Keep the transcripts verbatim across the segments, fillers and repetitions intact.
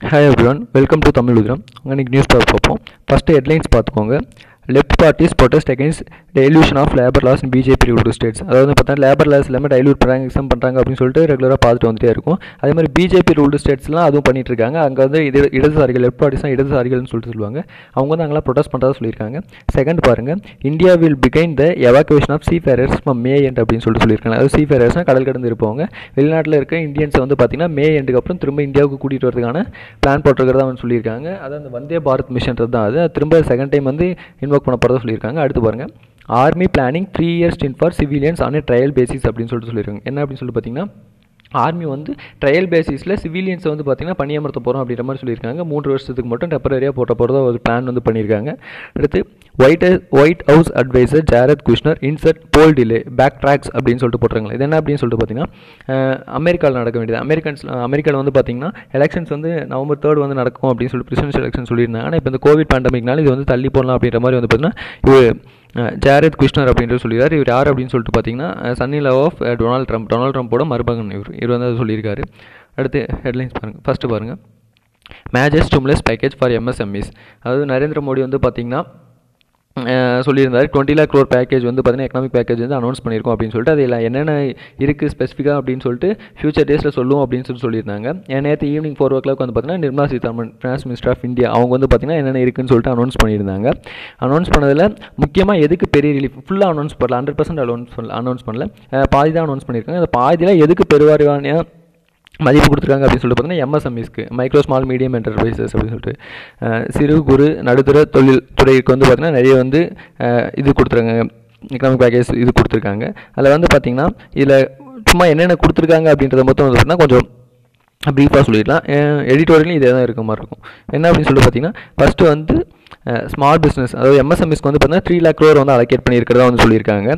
Hi everyone, welcome to Tamil Udram. இன்னைக்கு newspaper பார்ப்போம். First headlines பார்த்துக்கோங்க. Left parties protest against dilution of labor laws in B J P ruled states. அதாவது பார்த்தீங்கன்னா labour laws எல்லாமே dilute பண்ணுறாங்க, exam பண்ணுறாங்க அப்படின்னு சொல்லிட்டு ரெகுலராக பார்த்துட்டு வந்துட்டே இருக்கும். அதே மாதிரி பிஜேபி ரூல்டு ஸ்டேட்ஸ்லாம் அதுவும் பண்ணிட்டு இருக்காங்க. அங்கே வந்து இது இடதுசாரிகள், லெஃப்ட் பார்ட்டிஸ் தான் இடதுசாரிகள்னு சொல்லிட்டு சொல்லுவாங்க. அவங்க வந்து அங்கெல்லாம் ப்ரொடெஸ்ட் பண்ணுறதா சொல்லியிருக்காங்க. செகண்ட் பாருங்க, India will begin the evacuation of seafarers from May end அப்படின்னு சொல்லிட்டு சொல்லியிருக்காங்க. அதாவது சீ ஃபேரர்ஸ்னால் கடல் கடந்து இருப்பவங்க வெளிநாட்டில் இருக்க இந்தியன்ஸை வந்து பார்த்தீங்கன்னா மே எண்டுக்கு அப்புறம் திரும்ப இந்தியாவுக்கு கூட்டிகிட்டு வரதுக்கான பிளான் போட்டிருக்கிறதா வந்து சொல்லியிருக்காங்க. அதாவது அந்த வந்தே பாரத் மிஷன்றது தான் அது திரும்ப செகண்ட் டைம் வந்து இன்வொர்க் பண்ண போகிறதா சொல்லியிருக்காங்க. அடுத்து பாருங்க, army planning three years stint for civilians on a trial basis அப்படின்னு சொல்லிட்டு சொல்லியிருக்காங்க. என்ன அப்படின்னு சொல்லி பார்த்தீங்கன்னா, ஆர்மி வந்து ட்ரையல் பேசிஸில் சிவிலியன்ஸை வந்து பார்த்திங்கன்னா பணியமர்த்த போகிறோம் அப்படின்ற மாதிரி சொல்லியிருக்காங்க. மூன்று வருஷத்துக்கு மட்டும் டெம்பரரியாக போட்ட போகிறதா ஒரு பிளான் வந்து பண்ணியிருக்காங்க. அடுத்து white white house adviser Jared Kushner insert poll delay backtracks அப்படின்னு சொல்லிட்டு போட்டுருக்காங்க. இது என்ன அப்படின்னு சொல்லிட்டு பார்த்தீங்கன்னா, அமெரிக்காவில் நடக்க வேண்டியது அமெரிக்கன்ஸ் அமெரிக்காவில் வந்து பார்த்திங்கன்னா எலெக்ஷன்ஸ் வந்து நவம்பர் தேர்ட் வந்து நடக்கும் அப்படின்னு சொல்லி பிரசிடென்ஷியல் எலெக்ஷன் சொல்லியிருந்தாங்க. ஆனால் இப்போ இந்த கோவிட் பேண்டமிக்னால இது வந்து தள்ளி போடலாம் அப்படின்ற மாதிரி வந்து பார்த்தீங்கன்னா இது ஜாரத் குஷ்னர் அப்படின்றது சொல்லியிருக்காரு. இவர் யார் அப்படின்னு சொல்லிட்டு பார்த்தீங்கன்னா, son in law of Donald Trump Donald ட்ரம்ப்போட மருமகன் இவர் இவர் வந்து அதை சொல்லியிருக்காரு. அடுத்து ஹெட்லைன்ஸ் பாருங்கள். ஃபஸ்ட்டு பாருங்கள், major stimulus package for MSMEs. அதாவது நரேந்திர மோடி வந்து பார்த்திங்கன்னா சொல்லியிருந்தார் டுவெண்ட்டி லேக் க்ரோர் பேக்கேஜ் வந்து பார்த்தீங்கன்னா எக்கனாமிக் பேக்கேஜ் வந்து அனௌன்ஸ் பண்ணியிருக்கோம் அப்படின்னு சொல்லிட்டு அதில் என்னென்ன இருக்குது ஸ்பெசிஃபிக்காக அப்படின்னு சொல்லிட்டு ஃபியூச்சர் டேஸில் சொல்லுவோம் அப்படின்னு சொல்லி சொல்லியிருந்தாங்க. நேற்று ஈவினிங் ஃபோர் ஓ கிளாக் வந்து பார்த்தீங்கன்னா Nirmala Sitharaman finance minister of India அவங்க வந்து பார்த்தீங்கன்னா என்னென்ன இருக்குன்னு சொல்லிட்டு அனௌன்ஸ் பண்ணியிருந்தாங்க. அனௌன்ஸ் பண்ணதில் முக்கியமாக எதுக்கு பெரிய ரிலீஃப் ஃபுல்லாக அனௌன்ஸ் பண்ணல, ஹண்ட்ரட் பர்சன்ட் அனௌன்ஸ் பண்ணல அனௌன்ஸ் பண்ணல பாதி தான் அனௌன்ஸ் பண்ணியிருக்காங்க. அந்த பாதியில் எதுக்கு பெருவாரியான மதிப்பு கொடுத்துருக்காங்க அப்படின்னு சொல்லிட்டு பார்த்தீங்கன்னா எம்எஸ்எம்இஸ்க்கு, மைக்ரோ ஸ்மால் மீடியம் என்டர்பிரைசஸ் அப்படின்னு சொல்லிட்டு சிறு குறு நடுத்தர தொழில் துறைக்கு வந்து பார்த்திங்கன்னா நிறைய வந்து இது கொடுத்துருக்காங்க, எக்கனாமிக் பேக்கேஜ் இது கொடுத்துருக்காங்க. அதில் வந்து பார்த்திங்கன்னா இதில் சும்மா என்னென்ன கொடுத்துருக்காங்க அப்படின்றத மொத்தம் வந்து பார்த்திங்கன்னா கொஞ்சம் ப்ரீஃபாக சொல்லிடலாம். எடிட்டோரியலும் இதே தான் இருக்க மாதிரி இருக்கும். என்ன அப்படின்னு சொல்லிட்டு பார்த்தீங்கன்னா, ஃபஸ்ட்டு வந்து ஸ்மால் பிஸ்னஸ் அதாவது எம்எஸ்எம்இஸ்க்கு வந்து பார்த்திங்கன்னா த்ரீ லேக் க்ரோர் வந்து அலோகேட் பண்ணியிருக்கிறதா வந்து சொல்லியிருக்காங்க.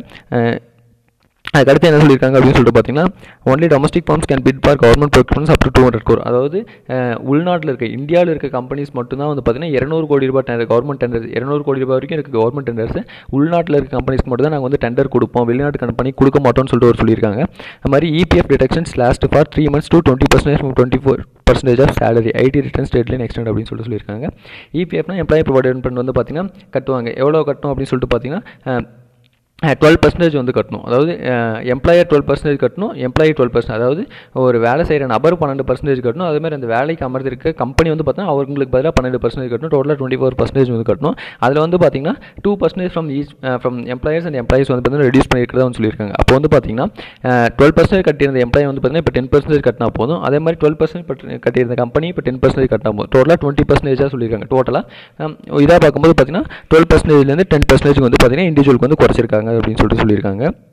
அதுக்கடுத்து என்ன சொல்லியிருக்காங்க அப்படின்னு சொல்லிட்டு பார்த்தீங்கன்னா, only domestic firms can bid for government procurements up to two hundred crore. அதாவது உள்நாட்டில் இருக்க இந்தியாவில் இருக்க கம்பெனிஸ் மட்டும்தான் வந்து பார்த்தீங்கன்னா இரநூறு கோடி ரூபாய் டெண்டர் கவர்மெண்ட் டெண்டர்ஸ் இரநூறு கோடி ரூபாய் வரைக்கும் இருக்குது கவர்மெண்ட் டெண்டர்ஸ். உள்நாட்டில் இருக்க கம்பெனிஸ்க்கு மட்டும் தான் நாங்கள் வந்து டெண்டர் கொடுப்போம், வெளிநாட்டு கம்பெனி கொடுக்க மாட்டோம்னு சொல்லிட்டு ஒரு சொல்லியிருக்காங்க. அது மாதிரி EPF deductions last for three months to twenty percentage twenty four percentage of salary IT return deadline extend அப்படின்னு சொல்லிட்டு சொல்லியிருக்காங்க. இபிஎஃப்னா எம்ப்ளாயி ப்ரொவைடட் ஃபண்ட் வந்து பார்த்தீங்கன்னா கட்டுவாங்க. எவ்வளோ கட்டணும் அப்படின்னு சொல்லிட்டு பார்த்தீங்கன்னா டுவெல் பர்சன்டேஜ் வந்து கட்டணும். அதாவது எம்ப்ளாயர் டுவெல் பர்சன்டேஜ் கட்டணும், எம்ப்ளாயி டுவெல் பர்சன்ட் அதாவது ஒரு வேலை செய்கிற நபர் பன்னெண்டு பர்சன்டேஜ் கட்டணும். அதேமாதிரி அந்த வேலைக்கு அமர்ந்திருக்க கம்பெனி வந்து பார்த்தீங்கன்னா அவங்களுக்கு பதிலாக பன்னெண்டு பர்சன்டேஜ் கட்டணும். டோட்டலாக டுவெண்ட்டி ஃபோர் பர்சன்டேஜ் வந்து கட்டணும். அதில் வந்து பார்த்தீங்கன்னா two percentage from each from employers and employees வந்து பார்த்தீங்கன்னா ரெடியூஸ் பண்ணியிருக்கிறதா வந்து சொல்லியிருக்காங்க. அப்போ வந்து பார்த்தீங்கன்னா டுவெல் பர்சன்டேஜ் கட்டியிருந்த எம்ப்ளாயி வந்து பார்த்தீங்கன்னா இப்போ டென் பர்சன்டேஜ் கட்டினா போதும். அதே மாதிரி டுவெல் பர்சன்டேஜ் கட்டியிருந்த கம்பெனி இப்போ டென் பர்சன்டேஜ் கட்டினா போதும். டோட்டலாக டுவெண்ட்டி பர்சன்டேஜாக சொல்லியிருக்காங்க. டோட்டலாக இதாக பார்க்கும்போது பார்த்தீங்கன்னா டுவெல் பர்சன்டேஜ்லேருந்து டென் பர்சன்டேஜ் வந்து பார்த்தீங்கன்னா இண்டிவிஜுவலுக்கு வந்து குறைச்சிருக்காங்க அப்படின்னு சொல்லிட்டு சொல்லியிருக்காங்க.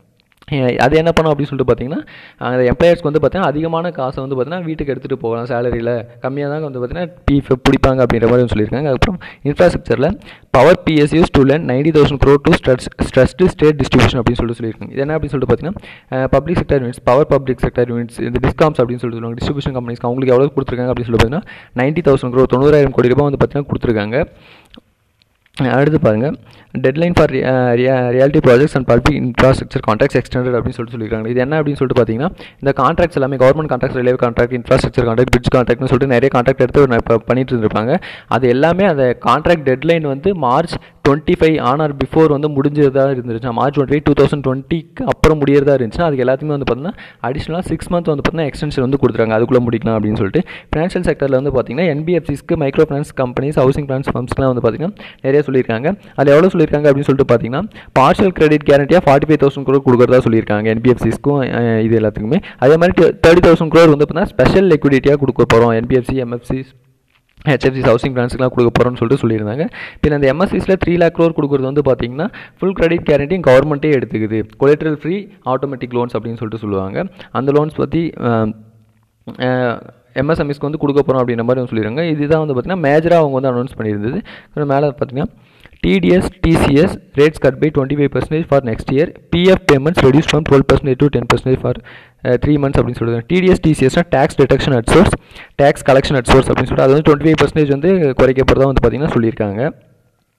அது என்ன பண்ணும் அப்படின்னு சொல்லிட்டு பார்த்தீங்கன்னா, அந்த எம்ப்ளாயர்ஸ்க்கு வந்து பார்த்தீங்கன்னா அதிகமான காசை வந்து பார்த்தீங்கன்னா வீட்டுக்கு எடுத்துகிட்டு போகலாம், சேலரியில் கம்மியாக தான் வந்து பார்த்தீங்கன்னா பிஎஃப் பிடிப்பாங்க அப்படின்ற மாதிரி சொல்லியிருக்காங்க. அதுக்கப்புறம் இன்ஃப்ராஸ்ட்ரக்சரில் power PSUs to lend ninety thousand crore to stress stressed state distribution அப்படின்னு சொல்லிட்டு சொல்லியிருக்காங்க. இது என்ன அப்படின்னு சொல்லிட்டு பார்த்தீங்கன்னா, public sector units power public sector units இந்த டிஸ்காம்ஸ் அப்படின்னு சொல்லிட்டு சொல்லுவாங்க, டிஸ்ட்ரிபியூஷன் கம்பெனிஸ்க்கு அவங்களுக்கு எவ்வளோ கொடுத்துருக்காங்க அப்படின்னு சொல்லி பார்த்தீங்கன்னா நைன்டி தௌசண்ட் க்ரோர் தொண்ணூறாயிரம் கோடி ரூபாய் வந்து பார்த்தீங்கன்னா கொடுத்துருக்காங்க. அடுத்து பாருங்கள், deadline for reality projects and public infrastructure contracts extended அப்படின்னு சொல்லிட்டு சொல்லியிருக்காங்க. இது என்ன அப்படின்னு சொல்லிட்டு பார்த்தீங்கன்னா, இந்த கான்ட்ராக்ட்ஸ் எல்லாமே government contract, railway contract, infrastructure contract, bridge கான்ட்ராக்ட்னு சொல்லிட்டு நிறைய கான்ட்ராக்ட் எடுத்து இப்போ பண்ணிட்டு இருந்திருப்பாங்க. அது எல்லாமே அந்த கான்ட்ராக்ட் டெட்லைன் வந்து மார்ச் டுவெண்ட்டி ஃபைவ் ஆனால் பிஃபோர் வந்து முடிஞ்சதா இருந்துருச்சு. March twenty five two thousand டுவெண்ட்டிக்கு அப்புறம் முடியறதா இருந்துச்சுன்னா அதுக்கு எல்லாத்தையுமே வந்து பார்த்தீங்கன்னா அடிஷனலாக சிக்ஸ் மந்த் வந்து பார்த்தீங்கன்னா எக்ஸ்டென்ஷன் வந்து கொடுத்துருக்காங்க, அதுக்குள்ளே முடிக்கலாம் அப்படின்னு சொல்லிட்டு. ஃபினான்ஷியல் செக்டரில் வந்து பார்த்தீங்கன்னா என்பிஎஃப்சிஸ்க்கு, micro finance companies, housing finance ஃபர்ம்ஸ்க்குலாம் வந்து பார்த்தீங்கன்னா நிறைய சொல்லியிருக்காங்க. அதில் எவ்வளோ சொல்லியிருக்காங்க அப்படின்னு சொல்லிட்டு பார்த்தீங்கன்னா, பார்ஷியல் கிரெடிட் கேரண்டியாக ஃபார்ட்டி ஃபைவ் தௌசண்ட் க்ரோர் கொடுக்குறதா சொல்லியிருக்காங்க என்பிஎஃப்சிஸ்க்கும் இது எல்லாத்துக்குமே. அதே மாதிரி தேர்ட்டி தௌசண்ட் க்ரோர் வந்து பார்த்தீங்கன்னா ஸ்பெஷல் லிக்விடிட்டியாக கொடுக்க போகிறோம் என்பிஎஃப்சி, எம்எஃப்சி, ஹெச்எஃப்சி, ஹவுசிங் ஃபைனான்ஸ்க்குலாம் கொடுக்க போகிறோம்னு சொல்லிட்டு சொல்லியிருந்தாங்க. பின் அந்த எம்எஸ்சிஸில் த்ரீ லேக் க்ரோர் கொடுக்குறது வந்து பார்த்தீங்கன்னா ஃபுல் கிரெடிட் கேரண்டியும் கவர்மெண்ட்டே எடுத்துக்குது, கொலேட்ரல் ஃப்ரீ ஆட்டோமேட்டிக் லோன்ஸ் அப்படின்னு சொல்லிட்டு சொல்லுவாங்க. அந்த லோன்ஸ் பற்றி எம்எஸ்எம்இஸ்க்கு வந்து கொடுக்க போகிறோம் அப்படின்ற மாதிரி சொல்லிடுறாங்க. இதுதான் வந்து பார்த்தீங்கன்னா மேஜராக அவங்க வந்து அனௌன்ஸ் பண்ணியிருந்தது. மேலே பார்த்தீங்கன்னா TDS TCS rates cut by twenty five percentage for next year, PF payments reduce from twelve percentage to ten percentage for three months அப்படின்னு சொல்லுவாங்க. டிடிஎஸ் டிசிஎஸ்னா tax deduction at source, tax collection at source அப்படின்னு சொல்லிட்டு அது வந்து twenty five percentage வந்து குறைக்கப்படுறதா வந்து பார்த்தீங்கன்னா சொல்லியிருக்காங்க.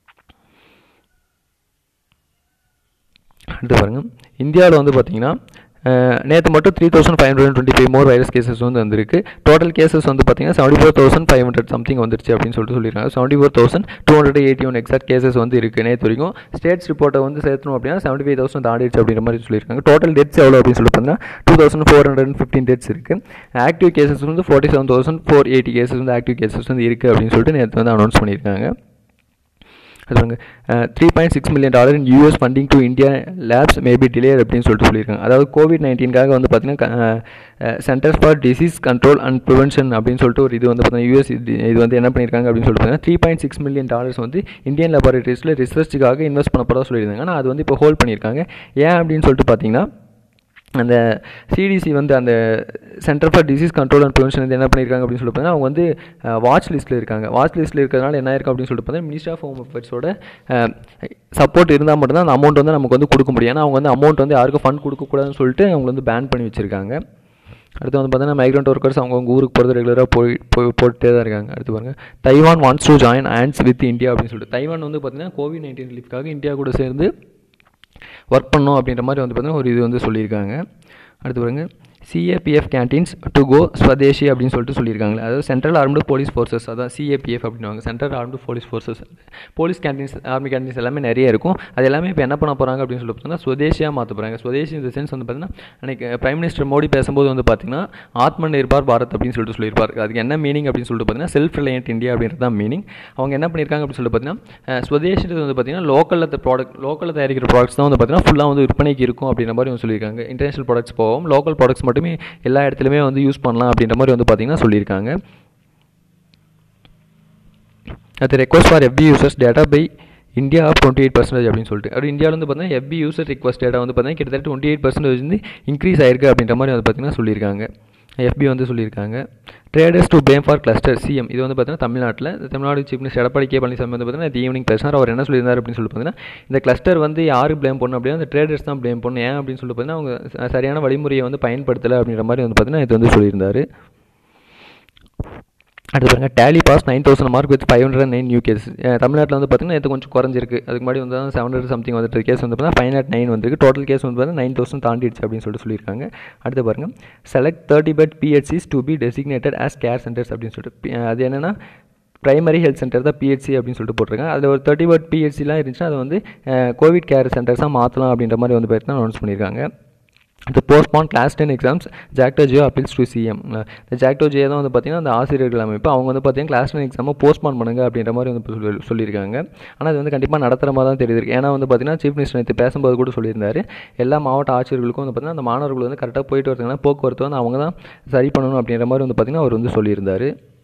அடுத்து பாருங்கள், இந்தியாவில் வந்து பார்த்தீங்கன்னா நேற்று மட்டும் three thousand five hundred twenty five more virus cases வந்து வந்திருக்கு. டோட்டல் கேசஸ் வந்து பார்த்தீங்கன்னா seventy four thousand five hundred something வந்துருச்சு அப்படின்னு சொல்லிட்டு சொல்லியிருக்காங்க. Seventy four thousand two hundred eighty one exact cases வந்து இருக்குது நேற்று வரைக்கும். ஸ்டேட்ஸ் ரிப்போர்ட்டை வந்து சேர்த்தணும் அப்படின்னா செவன்டி ஃபைவ் தௌசண்ட் தாண்டிடுச்சு அப்படின்ற மாதிரி சொல்லியிருக்காங்க. டோட்டல் டெத்ஸ் எவ்வளோ அப்படின்னு சொல்லி பார்த்தீங்கன்னா two thousand four hundred fifteen deaths இருக்குது. ஆக்டிவ் கேசஸ் வந்து forty seven thousand four eighty cases வந்து ஆக்டிவ் கேசஸ் வந்து இருக்குது அப்படின்னு சொல்லிட்டு நேற்று வந்து அனௌன்ஸ் பண்ணியிருக்காங்க. அது three point six million dollar in US funding to India labs may be delayed அப்படின்னு சொல்லிட்டு சொல்லியிருக்காங்க. அதாவது கோவிட் நைன்டீன்காக வந்து பார்த்தீங்கன்னா centres for disease control and prevention அப்படின்னு சொல்லிட்டு ஒரு இது வந்து பார்த்தீங்கன்னா யூஎஸ் இது வந்து என்ன பண்ணியிருக்காங்க அப்படின்னு சொல்லிட்டு பார்த்தீங்கன்னா three point six million dollars வந்து இந்தியன் லேபரேட்டரிஸில் ரிசர்ச்சுக்காக இன்வெஸ்ட் பண்ண போகிறதா சொல்லியிருந்தாங்க. ஆனால் அது வந்து இப்போ ஹோல்ட் பண்ணியிருக்காங்க. ஏன் அப்படின்னு சொல்லிட்டு பார்த்தீங்கன்னா அந்த சிடிசி வந்து அந்த centre for disease control and prevention வந்து என்ன பண்ணியிருக்காங்க அப்படின்னு சொல்லி பார்த்தீங்கன்னா அவங்க வந்து வாட்ச் லிஸ்ட்டில் இருக்காங்க. வாட்ச் லிஸ்ட்டில் இருக்கிறதுனால என்ன இருக்கும் அப்படின்னு சொல்லிட்டு பார்த்தீங்கன்னா மினிஸ்ட்ரி ஆஃப் ஹோம் அஃபேர்ஸோட சப்போர்ட் இருந்தால் மட்டும்தான் அந்த அமௌண்ட் வந்து நமக்கு வந்து கொடுக்க முடியும். ஏன்னா அவங்க வந்து அமௌண்ட் வந்து யாருக்கும் ஃபண்ட் கொடுக்கக்கூடாதுன்னு சொல்லிட்டு அவங்க வந்து பேன் பண்ணி வச்சுருக்காங்க. அடுத்து வந்து பார்த்தீங்கன்னா மைக்ரண்ட் ஒர்க்கர்ஸ் அவங்கவுங்க ஊருக்கு போகிறது ரெகுலராக போய் போய் போட்டுகிட்டே தான் இருக்காங்க. அடுத்து பாருங்கள், Taiwan wants to join hands with India அப்படின்னு சொல்லிட்டு தைவான் வந்து பார்த்தீங்கன்னா கோவிட் நைன்டீன் ரிலீஃப்காக இந்தியா கூட சேர்ந்து ஒர்க் பண்ணணும் அப்படின்ற மாதிரி வந்து பார்த்தீங்கன்னா ஒரு இது வந்து சொல்லியிருக்காங்க. அடுத்து பாருங்க, CAPF canteens to go swadeshi அப்படின்னு சொல்லிட்டு சொல்லியிருக்காங்களே, அதாவது சென்ட்ரல் ஆர்ம்டு போலீஸ் ஃபோர்ஸஸ், அதான் சிஏபிஎஃப் அப்படின்வாங்க, central armed police forces. Police canteens army canteens எல்லாமே நிறைய இருக்கும். அது எல்லாமே இப்போ என்ன பண்ண போகிறாங்க அப்படின்னு சொல்லி பார்த்தீங்கன்னா ஸ்வதேஷியாக மாற்ற போகிறாங்க. ஸ்வதேஷி இந்த சென்ஸ் வந்து பார்த்தீங்கன்னா அன்றைக்கி பிரைம் மினிஸ்டர் மோடி பேசும்போது வந்து பார்த்தீங்கன்னா ஆத்ம நிர்பார் பாரத் அப்படின்னு சொல்லிட்டு சொல்லியிருப்பார். அதுக்கு என்ன மீனிங் அப்படின்னு சொல்லிட்டு பார்த்தீங்கன்னா செல்ஃப் ரிலையன்ட் இந்தியா அப்படின்றது தான் மீனிங். அவங்க என்ன பண்ணியிருக்காங்க அப்படின்னு சொல்லிட்டு பார்த்தீங்கன்னா ஸ்வதேஷி வந்து பார்த்தீங்கன்னா லோக்கலில் ப்ராடக்ட் லோக்கலில் தயாரிக்கிற ப்ராடக்ட்ஸ் தான் வந்து பார்த்தீங்கன்னா ஃபுல்லாக வந்து விற்பனைக்கு இருக்கும் அப்படின்ற மாதிரி வந்து சொல்லியிருக்காங்க. இன்டர்நேஷனல் ப்ராடக்ட்ஸ் போகும், லோக்கல் ப்ராடக்ட்ஸ் மட்டுமே எல்லா இடத்துலையுமே வந்து யூஸ் பண்ணலாம் அப்படின்ற மாதிரி வந்து பார்த்தீங்கன்னா சொல்லியிருக்காங்க. அது request for FB users data by India of twenty eight percentage அப்படின்னு சொல்லிட்டு அப்படி இந்தியாவில் வந்து பார்த்தீங்கன்னா எஃபி யூசர் ரிக்வஸ்ட் டேட்டா வந்து பார்த்தீங்கன்னா கிட்டத்தட்ட டுவெண்ட்டி எயிட் பர்சன்டேஜ் வந்து இன்க்ரீஸ் ஆயிருக்கு அப்படின்ற மாதிரி வந்து பார்த்தீங்கன்னா சொல்லியிருக்காங்க. எஃபி வந்து சொல்லியிருக்காங்க. Traders to fame for cluster CM, இது வந்து பார்த்தீங்கன்னா தமிழ்நாட்டில் Tamil Nadu chief minister Edappadi K Palaniswami வந்து பார்த்தீங்கன்னா இந்த ஈவினிங் பேசினார். அவர் என்ன சொல்லியிருந்தார் அப்படின்னு சொல்லி பார்த்தீங்கன்னா இந்த கிளஸ்டர் வந்து யாரு ப்ளேம் பண்ணணும் அப்படின்னா அந்த ட்ரேடர்ஸ் தான் ப்ளேம் பண்ணணும். ஏன் அப்படின்னு சொல்லி பார்த்தீங்கன்னா அவங்க சரியான வழிமுறையை வந்து பயன்படுத்தலை அப்படின்ற மாதிரி வந்து பார்த்தீங்கன்னா இது வந்து சொல்லியிருந்தார். அடுத்து பாருங்கள், tally pass nine thousand mark with five hundred nine new case. தமிழ்நாட்டில் வந்து பார்த்தீங்கன்னா இது கொஞ்சம் குறைஞ்சிருக்கு. அதுக்கு முன்னாடி வந்து செவன் ஹண்ட்ரட் சம்திங் வந்துட்டு கேஸ் வந்து பார்த்தீங்கன்னா ஃபைவ் நாட் நைன் வந்துருக்கு. டோட்டல் கேஸ் வந்து பார்த்தீங்கன்னா நைன் தௌசண்ட் தாண்டிடுச்சு அப்படின்னு சொல்லிட்டு சொல்லியிருக்காங்க. அடுத்து பாருங்கள், select thirty bed PHCs to be designated as care centres அப்படின்னு சொல்லிட்டு அது என்னென்னா பிரைமரி ஹெல்த் சென்டர் தான் பிஹெச்சி அப்படின்னு சொல்லிட்டு போட்டிருக்காங்க. அதில் ஒரு தேர்ட்டி பெட் பிஹெச்சிலாம் இருந்துச்சுன்னா அதை வந்து கோவிட் கேர் சென்டர்ஸாக மாற்றலாம் அப்படின்ற மாதிரி வந்து பார்த்தீங்கன்னா அனௌன்ஸ் பண்ணியிருக்காங்க. இந்த postpone class ten exams Jacto Geo appeals to CM. இந்த ஜாக்டோ ஜியோ தான் வந்து பார்த்தீங்கன்னா அந்த ஆசிரியர்கள் அமைப்பு அவங்க வந்து பார்த்தீங்கன்னா கிளாஸ் டென் எக்ஸாமை போஸ்ட்பான் பண்ணுங்க அப்படின்ற மாதிரி வந்து சொல்லியிருக்காங்க. ஆனால் அது வந்து கண்டிப்பாக நடத்துகிற மாதிரி தான் தெரியுது. ஏன்னா வந்து பார்த்தீங்கன்னா சீஃப் மினிஸ்டர் நேற்று பேசும்போது கூட சொல்லியிருந்தார், எல்லா மாவட்ட ஆட்சியர்களுக்கும் வந்து பார்த்தீங்கன்னா அந்த மாணவர்கள் வந்து கரெக்டாக போயிட்டு வரதுனால போக்குவரத்து வந்து அவங்க தான் சரி பண்ணணும் அப்படின்ற மாதிரி வந்து பார்த்தீங்கன்னா அவர் வந்து சொல்லியிருந்தார்.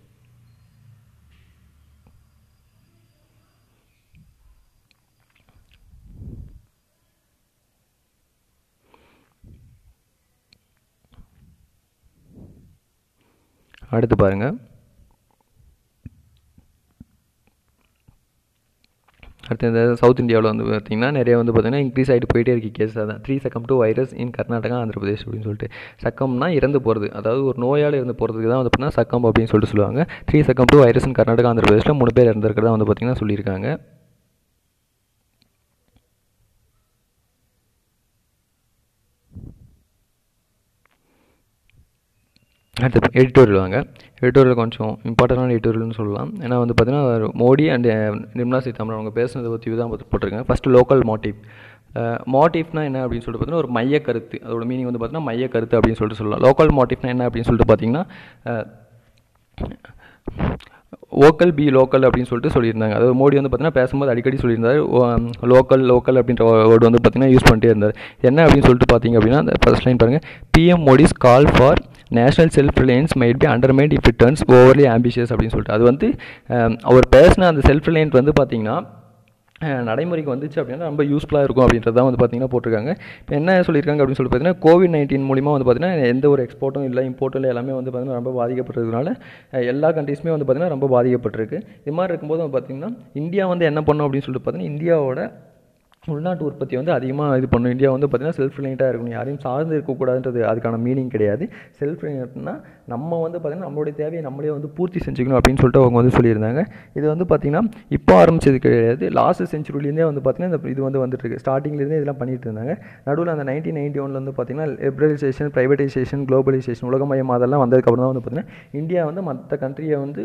அடுத்து பாருங்கள், அடுத்து இந்த சவுத் இந்தியாவில் வந்து பார்த்திங்கன்னா நிறைய வந்து பார்த்திங்கன்னா இன்க்ரீஸ் ஆகிட்டு போயிட்டே இருக்குது கேஸ். அதான் three succumb to virus in Karnataka Andhra Pradesh அப்படின்னு சொல்லிட்டு. சக்கம்னா இறந்து போகிறது, அதாவது ஒரு நோயால் இறந்து போகிறதுக்கு தான் வந்து பார்த்திங்கன்னா சக்கம் அப்படின்னு சொல்லிட்டு சொல்லுவாங்க. Three succumb to virus in Karnataka Andhra பிரதேஷில் மூணு பேர் இறந்துருக்கிறதா வந்து பார்த்திங்கன்னா சொல்லியிருக்காங்க. அடுத்து எடிட்டோரியல் வாங்க. எடிட்டோரியல் கொஞ்சம் இம்பார்ட்டண்டான எடிட்டோரியல்னு சொல்லலாம். ஏன்னா வந்து பார்த்தீங்கன்னா மோடி அண்ட் நிர்மலா சீதாராமன் அவங்க பேசுனதை பற்றி தான் போட்டிருக்காங்க. First local motive. மோட்டிவ்னா என்ன அப்படின்னு சொல்லிட்டு பார்த்தீங்கன்னா ஒரு மைய கருத்து, அதோட மீனிங் வந்து பார்த்தீங்கன்னா மைய கருத்து அப்படின்னு சொல்லிட்டு சொல்லலாம். லோக்கல் மோட்டிவ்னா என்ன அப்படின்னு சொல்லிட்டு பார்த்தீங்கன்னா ஓக்கல் பி லோக்கல் அப்படின்னு சொல்லிட்டு சொல்லியிருந்தாங்க. அதாவது மோடி வந்து பார்த்தீங்கன்னா பேசும்போது அடிக்கடி சொல்லியிருந்தார் லோக்கல் லோக்கல் அப்படின்ற வேர்டு வந்து பார்த்தீங்கன்னா யூஸ் பண்ணிட்டே இருந்தார். என்ன அப்படின்னு சொல்லிட்டு பார்த்தீங்க அப்படின்னா அந்த ஃபர்ஸ்ட் லைன் பாருங்கள், PM Modi's call for national self reliance might be undermined if it turns overly ambitious அப்படின்னு சொல்லிட்டு. அது வந்து அவர் பேசின அந்த செல்ஃப் ரிலையன்ட் வந்து பார்த்தீங்கன்னா நடைமுறைக்கு வந்துச்சு அப்படின்னா ரொம்ப யூஸ்ஃபுல்லாக இருக்கும் அப்படின்றது தான் வந்து பார்த்தீங்கன்னா போட்டிருக்காங்க. இப்போ என்ன சொல்லியிருக்காங்க அப்படின்னு சொல்லி பார்த்தீங்கன்னா கோவிட் நைன்டீன் மூலிமா வந்து பார்த்தீங்கன்னா எந்த ஒரு எக்ஸ்போர்ட்டும் இல்லை, இம்போர்ட்டும் இல்லை, எல்லாமே வந்து பார்த்தீங்கன்னா ரொம்ப பாதிக்கப்பட்டதுனால எல்லா கண்ட்ரீஸுமே வந்து பார்த்தீங்கன்னா ரொம்ப பாதிக்கப்பட்டிருக்கு. இது மாதிரி இருக்கும்போது வந்து பார்த்தீங்கன்னா இந்தியா வந்து என்ன பண்ணும் அப்படின்னு சொல்லிட்டு பார்த்தீங்கன்னா இந்தியாவோட உள்நாட்டு உற்பத்தி வந்து அதிகமாக இது பண்ணும். இந்தியா வந்து பார்த்திங்கன்னா செல்ஃப் ரிலையண்ட்டாக இருக்கணும், யாரையும் சார்ந்து இருக்கக்கூடாதுன்றது அதுக்கான மீனிங் கிடையாது. செல்ஃப் ரிலையண்ட்னா நம்ம வந்து பார்த்திங்கன்னா நம்மளுடைய தேவையை நம்மளே வந்து பூர்த்தி செஞ்சுக்கணும் அப்படின்னு சொல்லிட்டு அவங்க வந்து சொல்லியிருந்தாங்க. இது வந்து பார்த்திங்கன்னா இப்போ ஆரம்பிச்சது கிடையாது, லாஸ்ட் செஞ்சுரிலேருந்தே வந்து பார்த்திங்கன்னா இந்த இது வந்து வந்துட்டுருக்கு. ஸ்டார்டிங்லேருந்தே இதெல்லாம் பண்ணிட்டு இருந்தாங்க. நடுவில் அந்த நைன்டீன் நைன்டி ஒன்ல வந்து பார்த்திங்கன்னா லிபரலைசேஷன், ப்ரைவேட்டைசேஷன், குளோபலைசேஷன், உலகமயம் அதெல்லாம் வந்ததுக்கப்புறம் தான் வந்து பார்த்திங்கன்னா இந்தியா வந்து மற்ற கண்ட்ரியை வந்து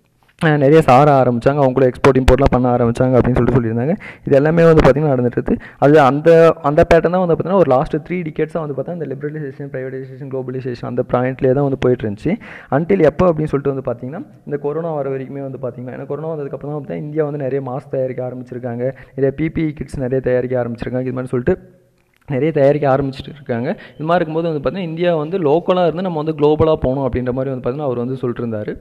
நிறைய சார ஆரம்பித்தாங்க, அவங்கள எக்ஸ்போர்ட் இம்போர்ட்லாம் பண்ண ஆரம்பித்தாங்க அப்படின்னு சொல்லிட்டு சொல்லியிருந்தாங்க. இது எல்லாமே வந்து பார்த்திங்கன்னா நடந்துட்டு அது அந்த அந்த பேட்டர்ன் தான் வந்து பார்த்திங்கன்னா ஒரு லாஸ்ட் த்ரீ டிகேட்ஸாக வந்து பார்த்தா இந்த லிபரலைசேஷன், ப்ரைவேடைசேஷன், குளோபலைசேஷன் அந்த பாயிண்ட்லேயே தான் வந்து போயிட்டு இருந்துச்சு. அன்டில் எப்போ அப்படின்னு சொல்லிட்டு வந்து பார்த்திங்கன்னா இந்த கொரோனா வர வரைக்குமே வந்து பார்த்திங்கன்னா, ஏன்னா கொரோனா வந்ததுக்கப்புறம் தான் பார்த்தா இந்தியா வந்து நிறைய மாஸ்க் தயாரிக்க ஆரம்பிச்சிருக்காங்க, நிறைய பிபிஇ கிட்ஸ் நிறைய தயாரிக்க ஆரம்பிச்சிருக்காங்க, இது மாதிரி சொல்லிட்டு நிறைய தயாரிக்க ஆரம்பிச்சுட்டு இருக்காங்க. இது மாதிரி இருக்கும்போது வந்து பார்த்திங்கன்னா இந்தியா வந்து லோக்கலாக இருந்து நம்ம வந்து குளோபலாக போகணும் அப்படின்ற மாதிரி வந்து பார்த்திங்கன்னா அவர் வந்து சொல்லிட்டு இருந்தார்.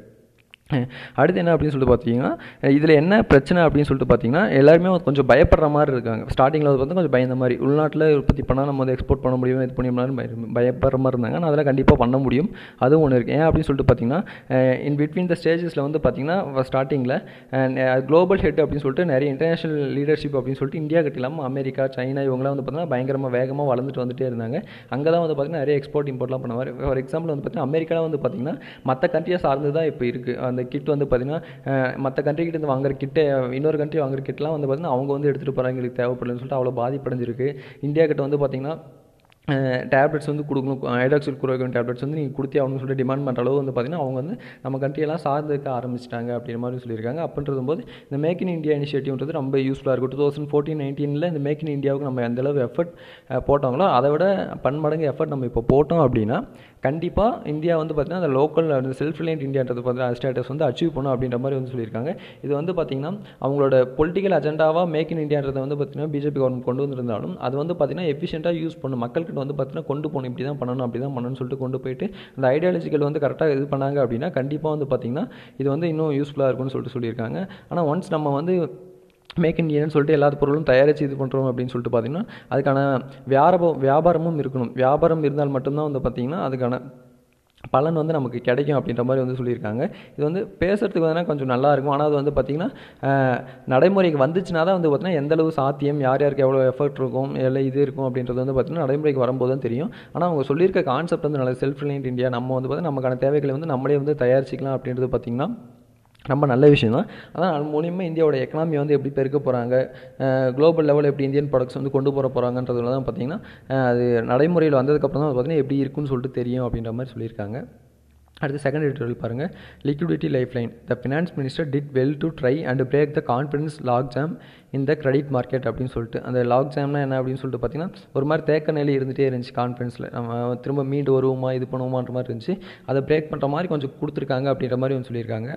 அடுத்து என்ன அப்படின்னு சொல்லிட்டு பார்த்தீங்கன்னா, இதில் என்ன பிரச்சனை அப்படின்னு சொல்லிட்டு பார்த்தீங்கன்னா எல்லாருமே கொஞ்சம் பயப்படுற மாதிரி இருக்காங்க. ஸ்டார்டிங்கில் வந்து பார்த்தா கொஞ்சம் பயந்த மாதிரி, உள்நாட்டில் உற்பத்தி பண்ணால் நம்ம வந்து எக்ஸ்போர்ட் பண்ண முடியும், இது பண்ணி பண்ணாலும் பயப்படுற மாதிரி இருந்தாங்க. ஆனால் அதெல்லாம் கண்டிப்பாக பண்ண முடியும், அதுவும் ஒன்று இருக்குது. ஏன் அப்படின்னு சொல்லிட்டு பார்த்தீங்கன்னா இன் பிட்வீன் த ஸ்டேஜஸில் வந்து பார்த்தீங்கன்னா ஸ்டார்டிங்கில் குளோபல் ஹெட் அப்படின்னு சொல்லிட்டு நிறைய இன்டர்நேஷனல் லீடர்ஷிப் அப்படின்னு சொல்லிட்டு இந்தியா கிட்ட இல்லாமல் அமெரிக்கா, சைனா இவங்களாம் வந்து பார்த்தீங்கன்னா பயங்கரமாக வேகமாக வளர்ந்துட்டு வந்துட்டே இருந்தாங்க. அங்கே தான் வந்து பார்த்தீங்கன்னா நிறைய எக்ஸ்போர்ட் இம்போர்ட்லாம் பண்ணுவார். ஃபார் எக்ஸாம்பிள் வந்து பார்த்தீங்கன்னா அமெரிக்காவில் வந்து பார்த்தீங்கன்னா மற்ற கண்ட்ரியை சார்ந்து தான் இப்போ இருக்குது. அந்த கிட் வந்து பார்த்திங்கன்னா மற்ற கண்ட்ரிக்கிட்ட இருந்து வாங்குற கிட்ட இன்னொரு கண்ட்ரி வாங்குற கிட்டலாம் வந்து பார்த்திங்கன்னா அவங்க வந்து எடுத்துகிட்டு போகிறாங்க, எங்களுக்கு தேவைப்படலன்னு சொல்லிட்டு அவ்வளோ பாதிப்படைஞ்சிருக்கு. இந்தியா கிட்ட வந்து பார்த்திங்கன்னா டேப்லெட்ஸ் வந்து கொடுக்கணும், ஹைட்ராக்சில் குளோரோக்வின் டேப்லெட்ஸ் வந்து நீங்கள் கொடுத்தே ஆகணும்னு சொல்லிட்டு டிமாண்ட் பண்ணுற அளவு வந்து பார்த்திங்கன்னா அவங்க வந்து நம்ம கண்ட்ரியெல்லாம் சார்ந்து இருக்க ஆரம்பிச்சிட்டாங்க அப்படின்ற மாதிரி சொல்லியிருக்காங்க. அப்படின்றது போது இந்த மேக் இன் இந்தியா இனிஷியேட்டிவ்ன்றது ரொம்ப யூஸ்ஃபுல்லாக இருக்கும். டூ தௌசண்ட் ஃபோர்டீன் நைன்டீனில் இந்த மேக் இன் இந்தியாவுக்கு நம்ம எந்தளவு எஃபர்ட் போட்டாங்களோ அதை விட பன்மடங்கு எஃபர்ட் நம்ம இப்போ போட்டோம் அப்படின்னா கண்டிப்பாக இந்தியா வந்து பார்த்திங்கன்னா அந்த லோக்கல் அந்த செல்ஃப் ரிலையன்ட் இந்தியான்றது பார்த்திங்கன்னா ஸ்டேட்டஸ் வந்து அச்சீவ் பண்ணும் அப்படின்ற மாதிரி வந்து சொல்லியிருக்காங்க. இது வந்து பார்த்திங்கன்னா அவங்களோட பொலிட்டிக்கல் அஜெண்டாவாக மேக் இன் இந்தியான்றதை வந்து பார்த்திங்கன்னா பிஜேபி கவர்மெண்ட் கொண்டு வந்திருந்தாலும் அது வந்து பார்த்திங்கன்னா எஃபிஷியண்ட்டாக யூஸ் பண்ணும், மக்கள்கிட்ட வந்து பார்த்திங்கன்னா கொண்டு போகணும், இப்படி தான் பண்ணணும், அப்படி தான் பண்ணணும்னு சொல்லிட்டு கொண்டு போயிட்டு அந்த ஐடியாலஜிக்கல் வந்து கரெக்டாக இது பண்ணாங்க அப்படின்னா கண்டிப்பாக வந்து பார்த்திங்கன்னா இது வந்து இன்னும் யூஸ்ஃபுல்லாக இருக்கும்னு சொல்லிட்டு சொல்லியிருக்காங்க. ஆனால் ஒன்ஸ் நம்ம வந்து மேக் இன் இந்தியான்னு சொல்லிட்டு எல்லா பொருளும் தயாரித்து இது பண்ணுறோம் அப்படின்னு சொல்லிட்டு பார்த்திங்கன்னா அதுக்கான வியாபாரம் வியாபாரமும் இருக்கணும். வியாபாரம் இருந்தால் மட்டும்தான் வந்து பார்த்திங்கன்னா அதுக்கான பலன் வந்து நமக்கு கிடைக்கும் அப்படின்ற மாதிரி வந்து சொல்லியிருக்காங்க. இது வந்து பேசுகிறதுக்கு வந்து கொஞ்சம் நல்லா இருக்கும், ஆனால் அது வந்து பார்த்திங்கன்னா நடைமுறைக்கு வந்துச்சுன்னா தான் வந்து பார்த்திங்கன்னா எந்தளவு சாத்தியம், யார் யாருக்கு எவ்வளோ எஃபர்ட் இருக்கும், எல்லாம் இது இருக்கும் அப்படின்றது வந்து பார்த்திங்கன்னா நடைமுறைக்கு வரும்போது தான் தெரியும். ஆனால் அவங்க சொல்லியிருக்க கான்செப்ட் வந்து நல்ல செல்ஃப் ரிலையன்ட் இந்தியா, நம்ம வந்து பார்த்திங்கன்னா நமக்கான தேவைகளை வந்து நம்மளே வந்து தயாரிச்சிக்கலாம் அப்படின்றது பார்த்திங்கன்னா ரொம்ப நல்ல விஷயம் தான். ஆனால் அது மூலியமாக இந்தியாவோட எக்கனாமி வந்து எப்படி பெருக்க போகிறாங்க, குளோபல் லெவலில் எப்படி இந்தியன் ப்ராடக்ட்ஸ் வந்து கொண்டு போகிற போகிறாங்கன்றதுல தான் பார்த்திங்கன்னா அது நடைமுறையில் வந்ததுக்கப்புறம் தான் பார்த்திங்கன்னா எப்படி இருக்குன்னு சொல்லிட்டு தெரியும் அப்படின்ற மாதிரி சொல்லியிருக்காங்க. அடுத்து செகண்ட் எடிட்டோரியல் பாருங்கள், liquidity lifeline, the finance minister did well to try and break the confidence logjam இந்த கிரெடிட் மார்க்கெட் அப்படின்னு சொல்லிட்டு. அந்த லாக் ஜாம்னா என்ன அப்படின்னு சொல்லிட்டு பார்த்தீங்கன்னா ஒரு மாதிரி தேக்க நிலை இருந்துகிட்டே இருந்துச்சு கான்ஃபிடன்ஸில், நம்ம திரும்ப மீண்டு வருவோமா இது பண்ணுவோமான்ற மாதிரி இருந்துச்சு. அதை பிரேக் பண்ணுற மாதிரி கொஞ்சம் கொடுத்துருக்காங்க அப்படின்ற மாதிரி வந்து சொல்லியிருக்காங்க.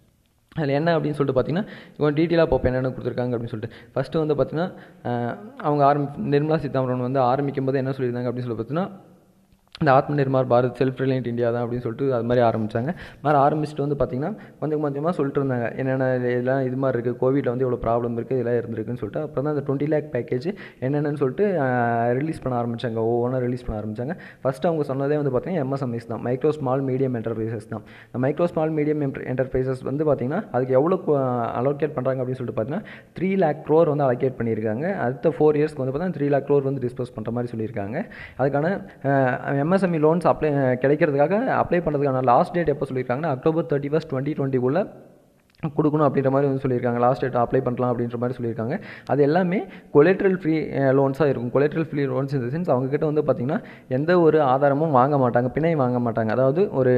அதில் என்ன அப்படின்னு சொல்லிட்டு பார்த்தீங்கன்னா கொஞ்சம் டீட்டெயிலாக பார்ப்போம் என்னென்ன கொடுத்துருக்காங்க அப்படின்னு சொல்லிட்டு. ஃபஸ்ட்டு வந்து பார்த்தீங்கன்னா அவங்க ஆரம்பி நிர்மலா சீதாராமன் வந்து ஆரம்பிக்கும் போது என்ன சொல்லியிருந்தாங்க அப்படின்னு சொல்லி பார்த்தீங்கன்னா இந்த Atma Nirbhar Bharat self reliant India தான் அப்படின்னு சொல்லிட்டு அது மாதிரி ஆரம்பித்தாங்க. மாதிரி ஆரம்பிச்சுட்டு வந்து பார்த்திங்கன்னா கொஞ்சம் கொஞ்சமாக சொல்லிட்டு இருந்தாங்க என்னென்ன இதெல்லாம் இது மாதிரி இருக்குது, கோவிடில் வந்து இவ்வளோ ப்ராப்ளம் இருக்குது, இதெல்லாம் இருந்திருக்குன்னு சொல்லிட்டு. அப்புறம் தான் அந்த டுவெண்ட்டி லேக் பேக்கேஜ் என்னென்னு சொல்லிட்டு ரிலீஸ் பண்ண ஆரம்பித்தாங்க, ஒவ்வொன்றா ரிலீஸ் பண்ண ஆரம்பித்தாங்க. ஃபஸ்ட்டு அவங்க சொன்னதே வந்து பார்த்திங்கன்னா எம்எஸ்எம்இஸ் தான், மைக்ரோ ஸ்மால் மீடியம் என்டர்பிரைசஸ் தான். இந்த மைக்ரோ ஸ்மால் மீடியம் என்டர்பிரைசஸ் வந்து பார்த்திங்கன்னா அதுக்கு எவ்வளோ அலோகேட் பண்ணுறாங்க அப்படின்னு சொல்லிட்டு பார்த்தீங்கன்னா த்ரீ லேக் க்ரோர் வந்து அலோகேட் பண்ணியிருக்காங்க. அடுத்த ஃபோர் இயர்ஸ்க்கு வந்து பார்த்தீங்கன்னா த்ரீ லேக் க்ரோர் வந்து டிஸ்போஸ் பண்ணுற மாதிரி சொல்லியிருக்காங்க. அதுக்கான எம்எஸ்எம்இ லோன்ஸ் அப்ளை கிடைக்கிறதுக்காக அப்ளை பண்ணுறதுக்கான லாஸ்ட் டேட் எப்போ சொல்லியிருக்காங்கன்னா அக்டோபர் தேர்ட்டி ஃபஸ்ட் டுவெண்ட்டி டுவெண்ட்டிக்குள்ளே கொடுக்கணும் அப்படின்ற மாதிரி வந்து சொல்லியிருக்காங்க. லாஸ்ட் டேட் அப்ளை பண்ணலாம் அப்படின்ற மாதிரி சொல்லியிருக்காங்க. அது எல்லாமே கொலேட்ரல் ஃப்ரீ லோன்ஸாக இருக்கும். கொலேட்ரல் ஃப்ரீ லோன்ஸ் இந்த சென்ஸ் அவங்கக்கிட்ட வந்து பார்த்திங்கன்னா எந்த ஒரு ஆதாரமும் வாங்க மாட்டாங்க, பிணை வாங்க மாட்டாங்க. அதாவது ஒரு